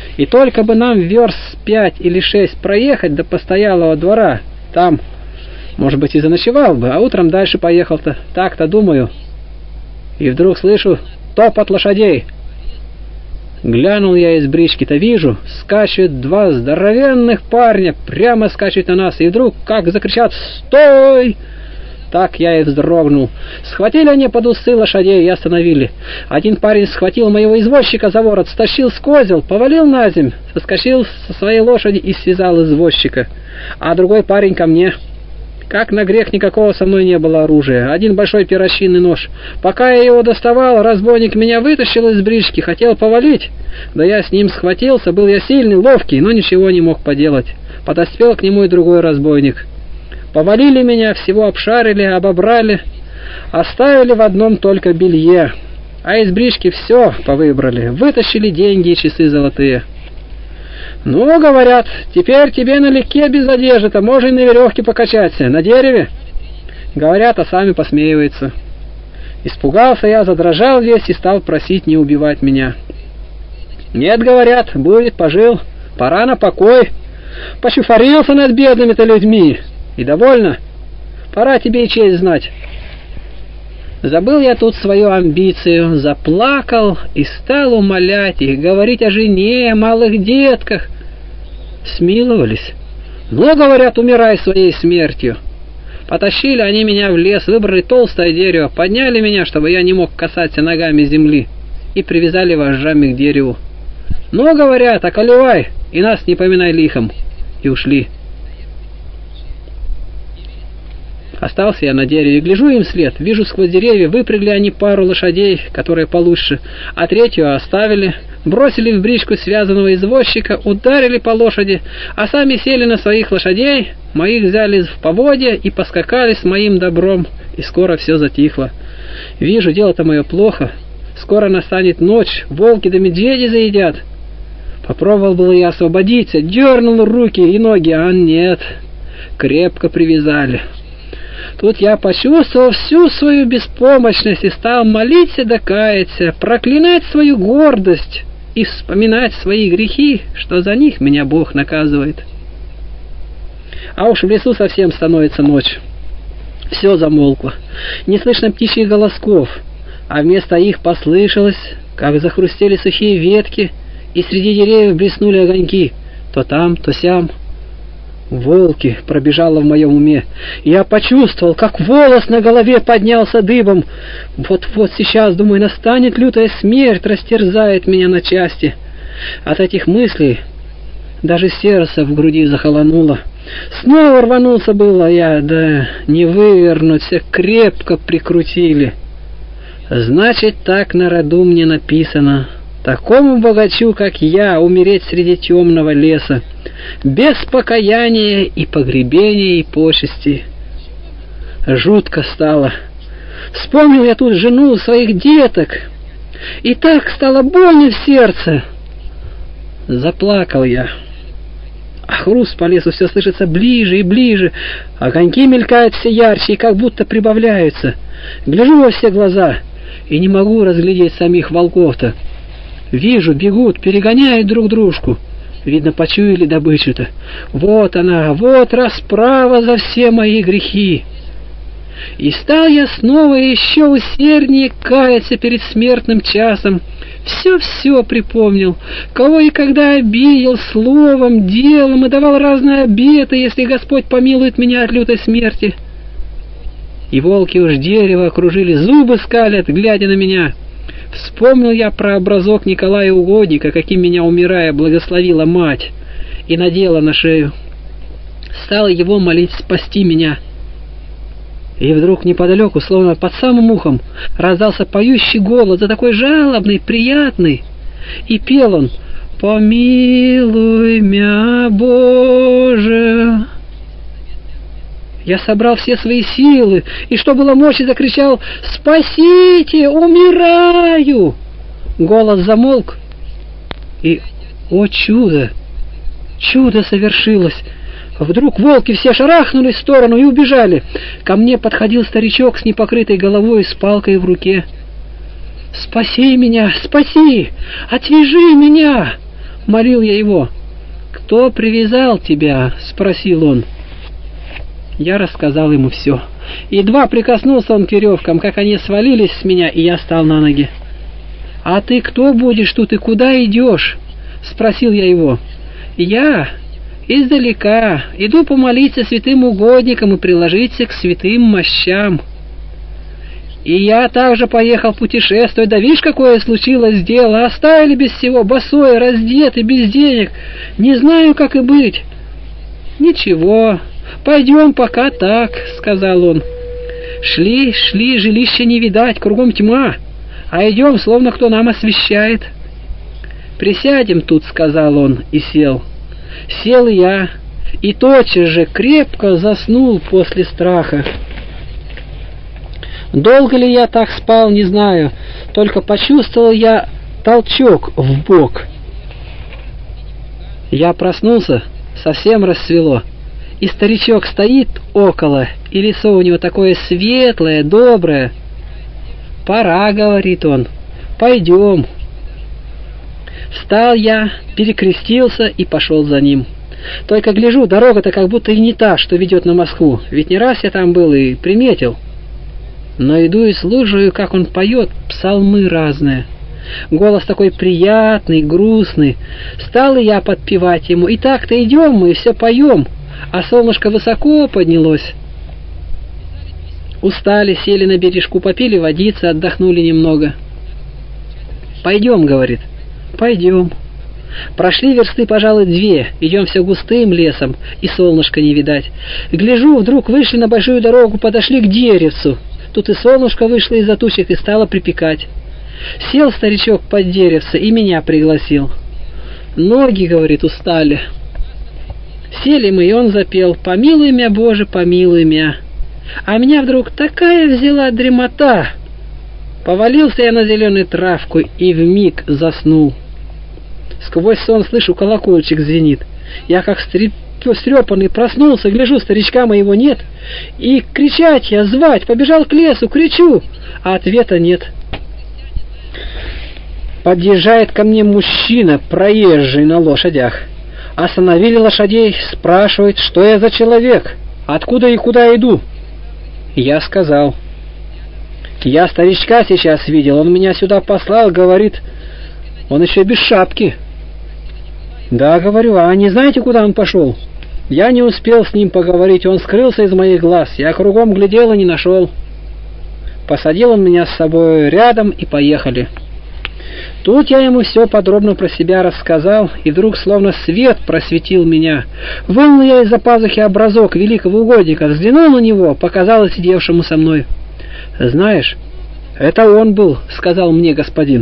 И только бы нам верст 5 или 6 проехать до постоялого двора, там, может быть, и заночевал бы, а утром дальше поехал-то, так-то думаю. И вдруг слышу топот лошадей. Глянул я из брички-то, вижу, скачут 2 здоровенных парня, прямо скачут на нас, и вдруг как закричат «Стой!». Так я и вздрогнул. Схватили они под усы лошадей и остановили. Один парень схватил моего извозчика за ворот, стащил с козел, повалил на земь, соскочил со своей лошади и связал извозчика. А другой парень ко мне. Как на грех, никакого со мной не было оружия. Один большой перочинный нож. Пока я его доставал, разбойник меня вытащил из брички, хотел повалить. Да я с ним схватился, был я сильный, ловкий, но ничего не мог поделать. Подоспел к нему и другой разбойник. Повалили меня, всего обшарили, обобрали, оставили в одном только белье, а из брички все повыбрали, вытащили деньги и часы золотые. Ну, говорят, теперь тебе налегке без одежды-то, можно и на веревке покачаться, на дереве. Говорят, а сами посмеиваются. Испугался я, задрожал весь и стал просить не убивать меня. Нет, говорят, будет, пожил, пора на покой. Почуфарился над бедными-то людьми. И довольно? Пора тебе и честь знать. Забыл я тут свою амбицию, заплакал и стал умолять их, говорить о жене, о малых детках. Смиловались. Ну, говорят, умирай своей смертью. Потащили они меня в лес, выбрали толстое дерево, подняли меня, чтобы я не мог касаться ногами земли, и привязали вожжами к дереву. Ну, говорят, околевай, и нас не поминай лихом. И ушли. Остался я на дереве, гляжу им вслед, вижу сквозь деревья, выпрягли они пару лошадей, которые получше, а третью оставили, бросили в бричку связанного извозчика, ударили по лошади, а сами сели на своих лошадей, моих взяли в поводья и поскакали с моим добром, и скоро все затихло. Вижу, дело-то мое плохо, скоро настанет ночь, волки да медведи заедят. Попробовал было я освободиться, дернул руки и ноги, а нет, крепко привязали. Тут я почувствовал всю свою беспомощность и стал молиться да каяться, проклинать свою гордость и вспоминать свои грехи, что за них меня Бог наказывает. А уж в лесу совсем становится ночь. Все замолкло, не слышно птичьих голосков, а вместо их послышалось, как захрустели сухие ветки, и среди деревьев блеснули огоньки, то там, то сям. Волки пробежало в моем уме. Я почувствовал, как волос на голове поднялся дыбом. Вот сейчас, думаю, настанет лютая смерть, растерзает меня на части. От этих мыслей даже сердце в груди захолонуло. Снова рванулся было я, да не вывернуться, крепко прикрутили. Значит, так на роду мне написано. Такому богачу, как я, умереть среди темного леса, без покаяния и погребения и почести. Жутко стало. Вспомнил я тут жену своих деток, и так стало больно в сердце. Заплакал я. А хруст по лесу все слышится ближе и ближе, огоньки мелькают все ярче и как будто прибавляются. Гляжу во все глаза и не могу разглядеть самих волков-то. Вижу, бегут, перегоняют друг дружку. Видно, почуяли добычу-то. Вот она, вот расправа за все мои грехи. И стал я снова еще усерднее каяться перед смертным часом. Все припомнил, кого и когда обидел словом, делом и давал разные обеты, если Господь помилует меня от лютой смерти. И волки уж дерево окружили, зубы скалят, глядя на меня. Вспомнил я про образок Николая Угодника, каким меня, умирая, благословила мать, и надела на шею. Стал его молить спасти меня. И вдруг неподалеку, словно под самым ухом, раздался поющий голос, да такой жалобный, приятный. И пел он: «Помилуй мя, Боже». Я собрал все свои силы, и что было мочи, закричал: «Спасите! Умираю!» Голос замолк, и, о чудо! Чудо совершилось! Вдруг волки все шарахнулись в сторону и убежали. Ко мне подходил старичок с непокрытой головой и с палкой в руке. «Спаси меня! Спаси! Отвяжи меня!» молил я его. «Кто привязал тебя?» — спросил он. Я рассказал ему все. Едва прикоснулся он к веревкам, как они свалились с меня, и я стал на ноги. «А ты кто будешь тут и куда идешь?» — спросил я его. «Я издалека иду помолиться святым угодникам и приложиться к святым мощам». «И я также поехал путешествовать, да видишь, какое случилось дело, оставили без всего, босой, раздетый, без денег, не знаю, как и быть». «Ничего, пойдем пока так», — сказал он. «Шли, жилища не видать, кругом тьма, а идем, словно кто нам освещает». «Присядем тут», — сказал он, и сел. Сел я, и тотчас же крепко заснул после страха. Долго ли я так спал, не знаю, только почувствовал я толчок в бок. Я проснулся, совсем рассвело, и старичок стоит около, и лицо у него такое светлое, доброе. «Пора», — говорит он, — «пойдем». Встал я, перекрестился и пошел за ним. Только гляжу, дорога-то как будто и не та, что ведет на Москву, ведь не раз я там был и приметил. Но иду и слушаю, как он поет псалмы разные. Голос такой приятный, грустный. Стал и я подпевать ему, и так-то идем мы, и все поем, а солнышко высоко поднялось. Устали, сели на бережку, попили водицы, отдохнули немного. «Пойдем», — говорит, — «пойдем». Прошли версты, пожалуй, 2, идем все густым лесом, и солнышка не видать. Гляжу, вдруг вышли на большую дорогу, подошли к деревцу. Тут и солнышко вышло из-за тучек и стало припекать. Сел старичок под деревце и меня пригласил. «Ноги, — говорит, — устали». Сели мы, и он запел: «Помилуй мя, Боже, помилуй мя». А меня вдруг такая взяла дремота. Повалился я на зеленую травку и вмиг заснул. Сквозь сон слышу, колокольчик звенит. Я как встрепанный проснулся, гляжу, старичка моего нет. И кричать я, звать, побежал к лесу, кричу, а ответа нет. Подъезжает ко мне мужчина, проезжий на лошадях. Остановили лошадей, спрашивает, что я за человек, откуда и куда иду. Я сказал: «Я старичка сейчас видел, он меня сюда послал, говорит, он еще без шапки». «Да, — говорю, — а не знаете, куда он пошел?» Я не успел с ним поговорить, он скрылся из моих глаз, я кругом глядел и не нашел. Посадил он меня с собой рядом, и поехали. Тут я ему все подробно про себя рассказал, и вдруг словно свет просветил меня. Вынул я из-за пазухи образок великого угодника, взглянул на него, показал сидевшему со мной. «Знаешь, это он был, — сказал мне господин».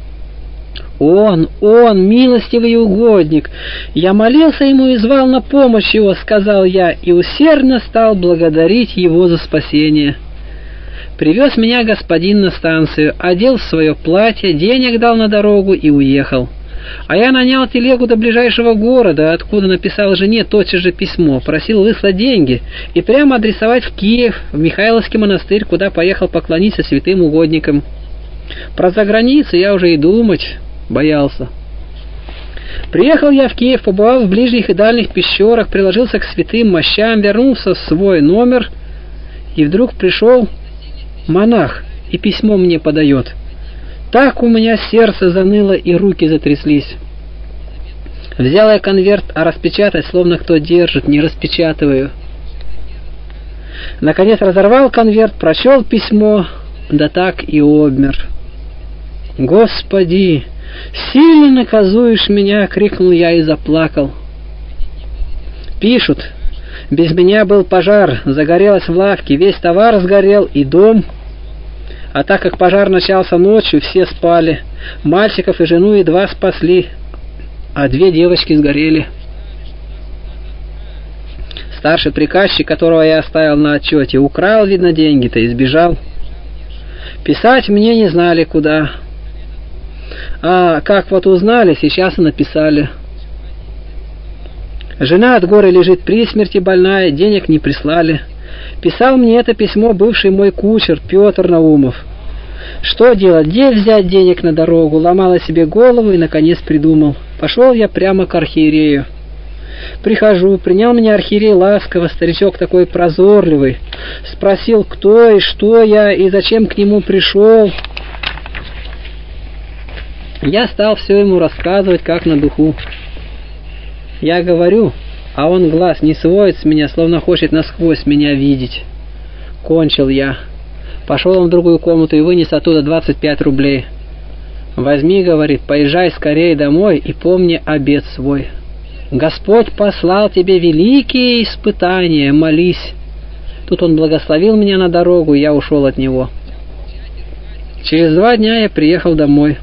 Он, милостивый угодник. Я молился ему и звал на помощь его, — сказал я, и усердно стал благодарить его за спасение. Привез меня господин на станцию, одел в свое платье, денег дал на дорогу и уехал. А я нанял телегу до ближайшего города, откуда написал жене тотчас же письмо, просил выслать деньги и прямо адресовать в Киев, в Михайловский монастырь, куда поехал поклониться святым угодникам. Про заграницу я уже и думать боялся. Приехал я в Киев, побывал в ближних и дальних пещерах, приложился к святым мощам, вернулся в свой номер, и вдруг пришел монах и письмо мне подает. Так у меня сердце заныло и руки затряслись. Взял я конверт, а распечатать словно кто держит, не распечатываю. Наконец разорвал конверт, прочел письмо, да так и обмер. «Господи, сильно наказуешь меня!» — крикнул я и заплакал. Пишут: без меня был пожар, загорелось в лавке, весь товар сгорел и дом. А так как пожар начался ночью, все спали. Мальчиков и жену едва спасли, а 2 девочки сгорели. Старший приказчик, которого я оставил на отчете, украл, видно, деньги-то и сбежал. Писать мне не знали куда. А как вот узнали, сейчас и написали. Жена от горя лежит при смерти больная, денег не прислали. Писал мне это письмо бывший мой кучер Петр Наумов. Что делать, где взять денег на дорогу? Ломала себе голову и наконец придумал. Пошел я прямо к архиерею. Прихожу, принял меня архиерей ласково, старичок такой прозорливый. Спросил, кто и что я, и зачем к нему пришел. Я стал все ему рассказывать, как на духу. Я говорю, а он глаз не сводит с меня, словно хочет насквозь меня видеть. Кончил я. Пошел он в другую комнату и вынес оттуда 25 рублей. «Возьми, — говорит, — поезжай скорее домой и помни обет свой. Господь послал тебе великие испытания, молись». Тут он благословил меня на дорогу, и я ушел от него. Через 2 дня я приехал домой.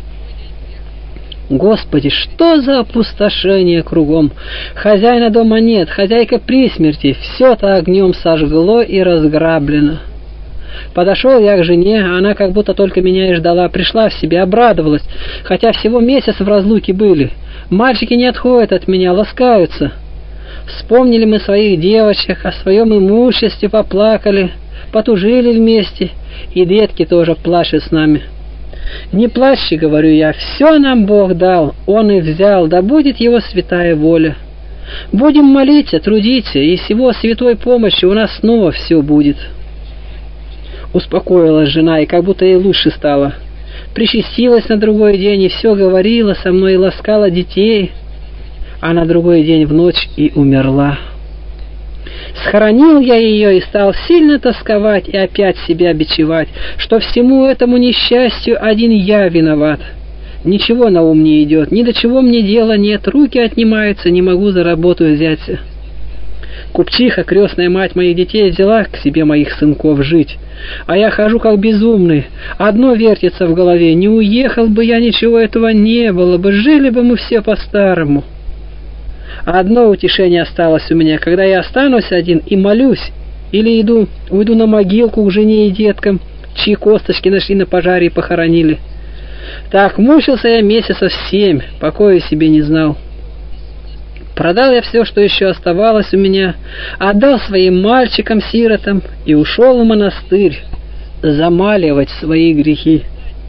Господи, что за опустошение кругом! Хозяина дома нет, хозяйка при смерти, все-то огнем сожгло и разграблено. Подошел я к жене, она как будто только меня и ждала, пришла в себя, обрадовалась, хотя всего месяц в разлуке были. Мальчики не отходят от меня, ласкаются. Вспомнили мы своих девочек, о своем имуществе поплакали, потужили вместе, и детки тоже плачут с нами. «Не плачьте, — говорю я, — все нам Бог дал, Он и взял, да будет Его святая воля. Будем молиться, трудиться, и с Его святой помощью у нас снова все будет». Успокоилась жена, и как будто ей лучше стало. Причастилась на другой день, и все говорила со мной, и ласкала детей, а на другой день в ночь и умерла. Схоронил я ее и стал сильно тосковать и опять себя бичевать, что всему этому несчастью один я виноват. Ничего на ум не идет, ни до чего мне дела нет, руки отнимаются, не могу за работу взяться. Купчиха, крестная мать моих детей, взяла к себе моих сынков жить, а я хожу как безумный, одно вертится в голове: не уехал бы я, ничего этого не было бы, жили бы мы все по-старому. Одно утешение осталось у меня, когда я останусь один и молюсь, или уйду на могилку к жене и деткам, чьи косточки нашли на пожаре и похоронили. Так мучился я месяцев 7, покоя себе не знал. Продал я все, что еще оставалось у меня, отдал своим мальчикам-сиротам и ушел в монастырь замаливать свои грехи.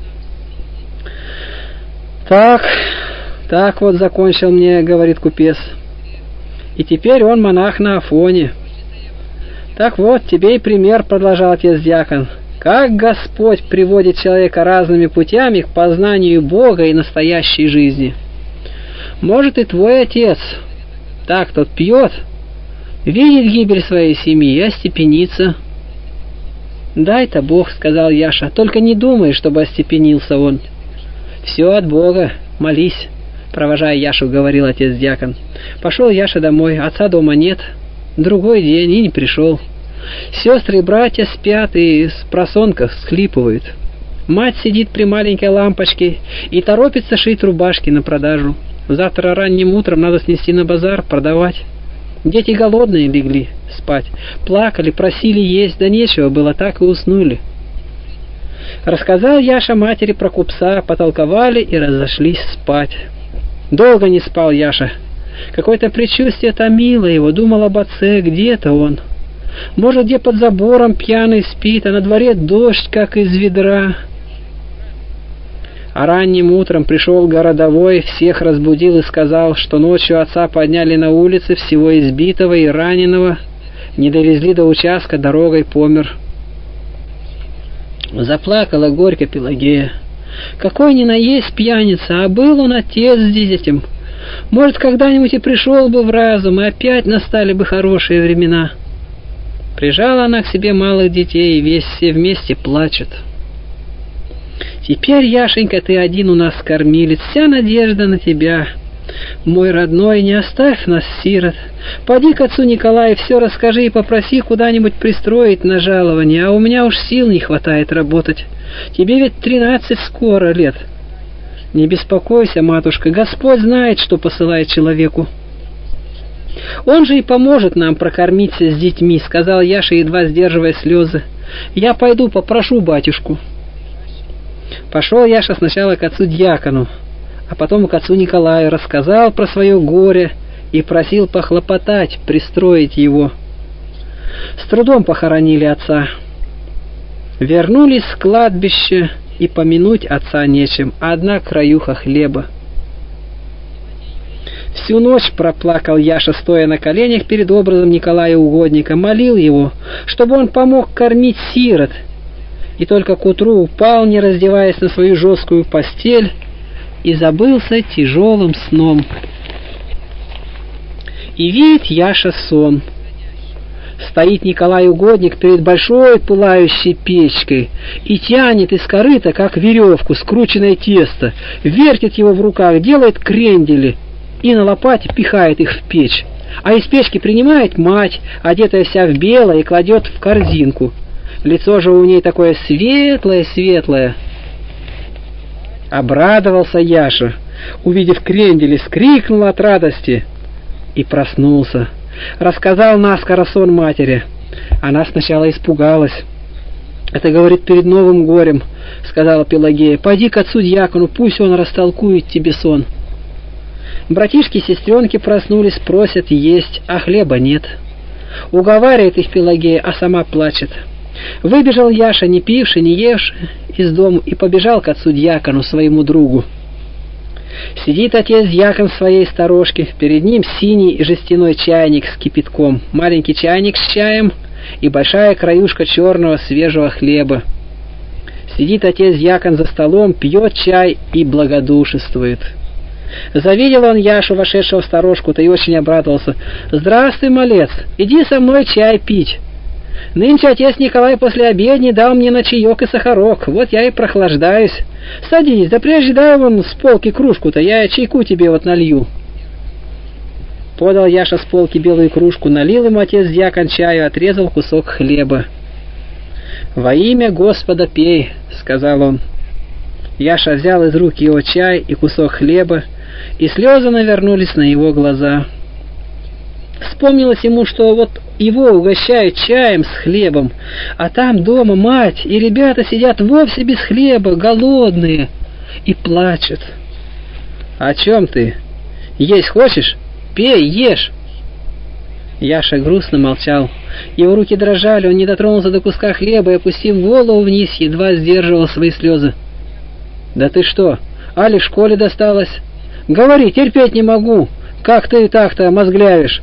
Так вот закончил мне, говорит купец. И теперь он монах на Афоне. Так вот, тебе и пример, продолжал отец-диакон, как Господь приводит человека разными путями к познанию Бога и настоящей жизни. Может, и твой отец, так тот пьет, видит гибель своей семьи и остепенится. «Дай-то Бог, — сказал Яша, — только не думай, чтобы остепенился он. Все от Бога, молись». Провожая Яшу, говорил отец-диакон. Пошел Яша домой, отца дома нет, другой день и не пришел. Сестры и братья спят и с просонках всхлипывают. Мать сидит при маленькой лампочке и торопится шить рубашки на продажу. Завтра ранним утром надо снести на базар, продавать. Дети голодные легли спать, плакали, просили есть, да нечего было, так и уснули. Рассказал Яша матери про купца, потолковали и разошлись спать. Долго не спал Яша. Какое-то предчувствие томило его, думал об отце, где-то он. Может, где под забором пьяный спит, а на дворе дождь, как из ведра. А ранним утром пришел городовой, всех разбудил и сказал, что ночью отца подняли на улице, всего избитого и раненого, не довезли до участка, дорогой помер. Заплакала горько Пелагея. Какой ни на есть пьяница, а был он отец с детям. Может, когда-нибудь и пришел бы в разум, и опять настали бы хорошие времена. Прижала она к себе малых детей, и все вместе плачут. Теперь, Яшенька, ты один у нас кормилец, вся надежда на тебя. Мой родной, не оставь нас, сирот. Поди к отцу Николаю, все расскажи и попроси куда-нибудь пристроить на жалование, а у меня уж сил не хватает работать. Тебе ведь 13 скоро лет. Не беспокойся, матушка, Господь знает, что посылает человеку. Он же и поможет нам прокормиться с детьми, сказал Яша, едва сдерживая слезы. Я пойду попрошу батюшку. Пошел Яша сначала к отцу-диакону, а потом к отцу Николаю, рассказал про свое горе и просил похлопотать, пристроить его. С трудом похоронили отца. Вернулись с кладбища, и помянуть отца нечем, одна краюха хлеба. Всю ночь проплакал Яша, стоя на коленях перед образом Николая Угодника, молил его, чтобы он помог кормить сирот, и только к утру упал, не раздеваясь, на свою жесткую постель и забылся тяжелым сном. И видит Яша сон. Стоит Николай Угодник перед большой пылающей печкой и тянет из корыта, как веревку, скрученное тесто, вертит его в руках, делает крендели и на лопате пихает их в печь. А из печки принимает мать, одетая вся в белое, и кладет в корзинку. Лицо же у ней такое светлое-светлое. Обрадовался Яша, увидев крендели, вскрикнул от радости и проснулся. Рассказал наскоро сон матери. Она сначала испугалась. «Это, говорит, перед новым горем», — сказала Пелагея. «Пойди к отцу-дьякону, пусть он растолкует тебе сон». Братишки и сестренки проснулись, просят есть, а хлеба нет. Уговаривает их Пелагея, а сама плачет. Выбежал Яша, не пивший, не евший, из дому и побежал к отцу-дьякону, своему другу. Сидит отец-дьякон в своей сторожке, перед ним синий жестяной чайник с кипятком, маленький чайник с чаем и большая краюшка черного свежего хлеба. Сидит отец-дьякон за столом, пьет чай и благодушествует. Завидел он Яшу, вошедшего в сторожку-то, и очень обрадовался. «Здравствуй, малец, иди со мной чай пить. Нынче отец Николай после обедни дал мне на чаек и сахарок, вот я и прохлаждаюсь. Садись, да прежде дай вон с полки кружку-то, я чайку тебе вот налью». Подал Яша с полки белую кружку, налил ему отец-дьякон чаю, отрезал кусок хлеба. «Во имя Господа пей», — сказал он. Яша взял из рук его чай и кусок хлеба, и слезы навернулись на его глаза. Вспомнилось ему, что вот его угощают чаем с хлебом, а там дома мать и ребята сидят вовсе без хлеба, голодные, и плачут. «О чем ты? Есть хочешь? Пей, ешь!» Яша грустно молчал. Его руки дрожали, он не дотронулся до куска хлеба и, опустив голову вниз, едва сдерживал свои слезы. «Да ты что, али в школе досталось? Говори, терпеть не могу, как ты так-то мозглявишь?»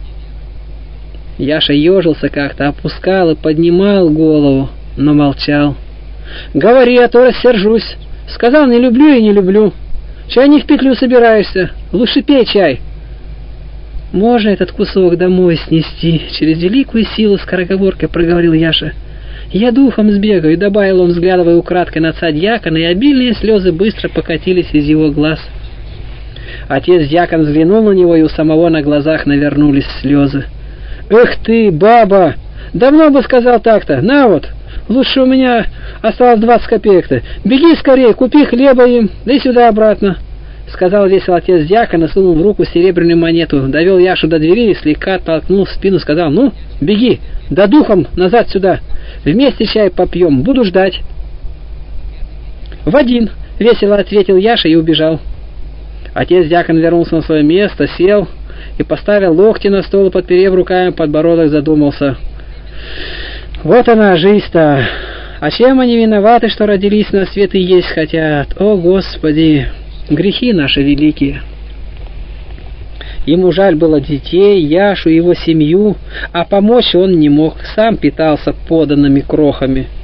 Яша ежился как-то, опускал и поднимал голову, но молчал. «Говори, а то рассержусь. Сказал, не люблю и не люблю. Чай не в петлю собираешься, лучше пей чай». «Можно этот кусок домой снести?» — через великую силу скороговоркой проговорил Яша. «Я духом сбегаю», — добавил он, взглядывая украдкой на отца-дьякона, и обильные слезы быстро покатились из его глаз. Отец-дьякон взглянул на него, и у самого на глазах навернулись слезы. «Эх ты, баба! Давно бы сказал так-то. На вот, лучше у меня осталось 20 копеек-то. Беги скорее, купи хлеба им, да и сюда обратно», — сказал весело отец-дьякон и сунул в руку серебряную монету. Довел Яшу до двери и слегка толкнул в спину, сказал: «Ну, беги, да духом назад сюда. Вместе чай попьем, буду ждать». «В один», — весело ответил Яша и убежал. Отец-дьякон вернулся на свое место, сел и, поставил локти на стол, и, подперев руками подбородок, задумался. «Вот она, жизнь-то! А чем они виноваты, что родились на свет и есть хотят? О, Господи! Грехи наши великие!» Ему жаль было детей, Яшу и его семью, а помочь он не мог, сам питался поданными крохами.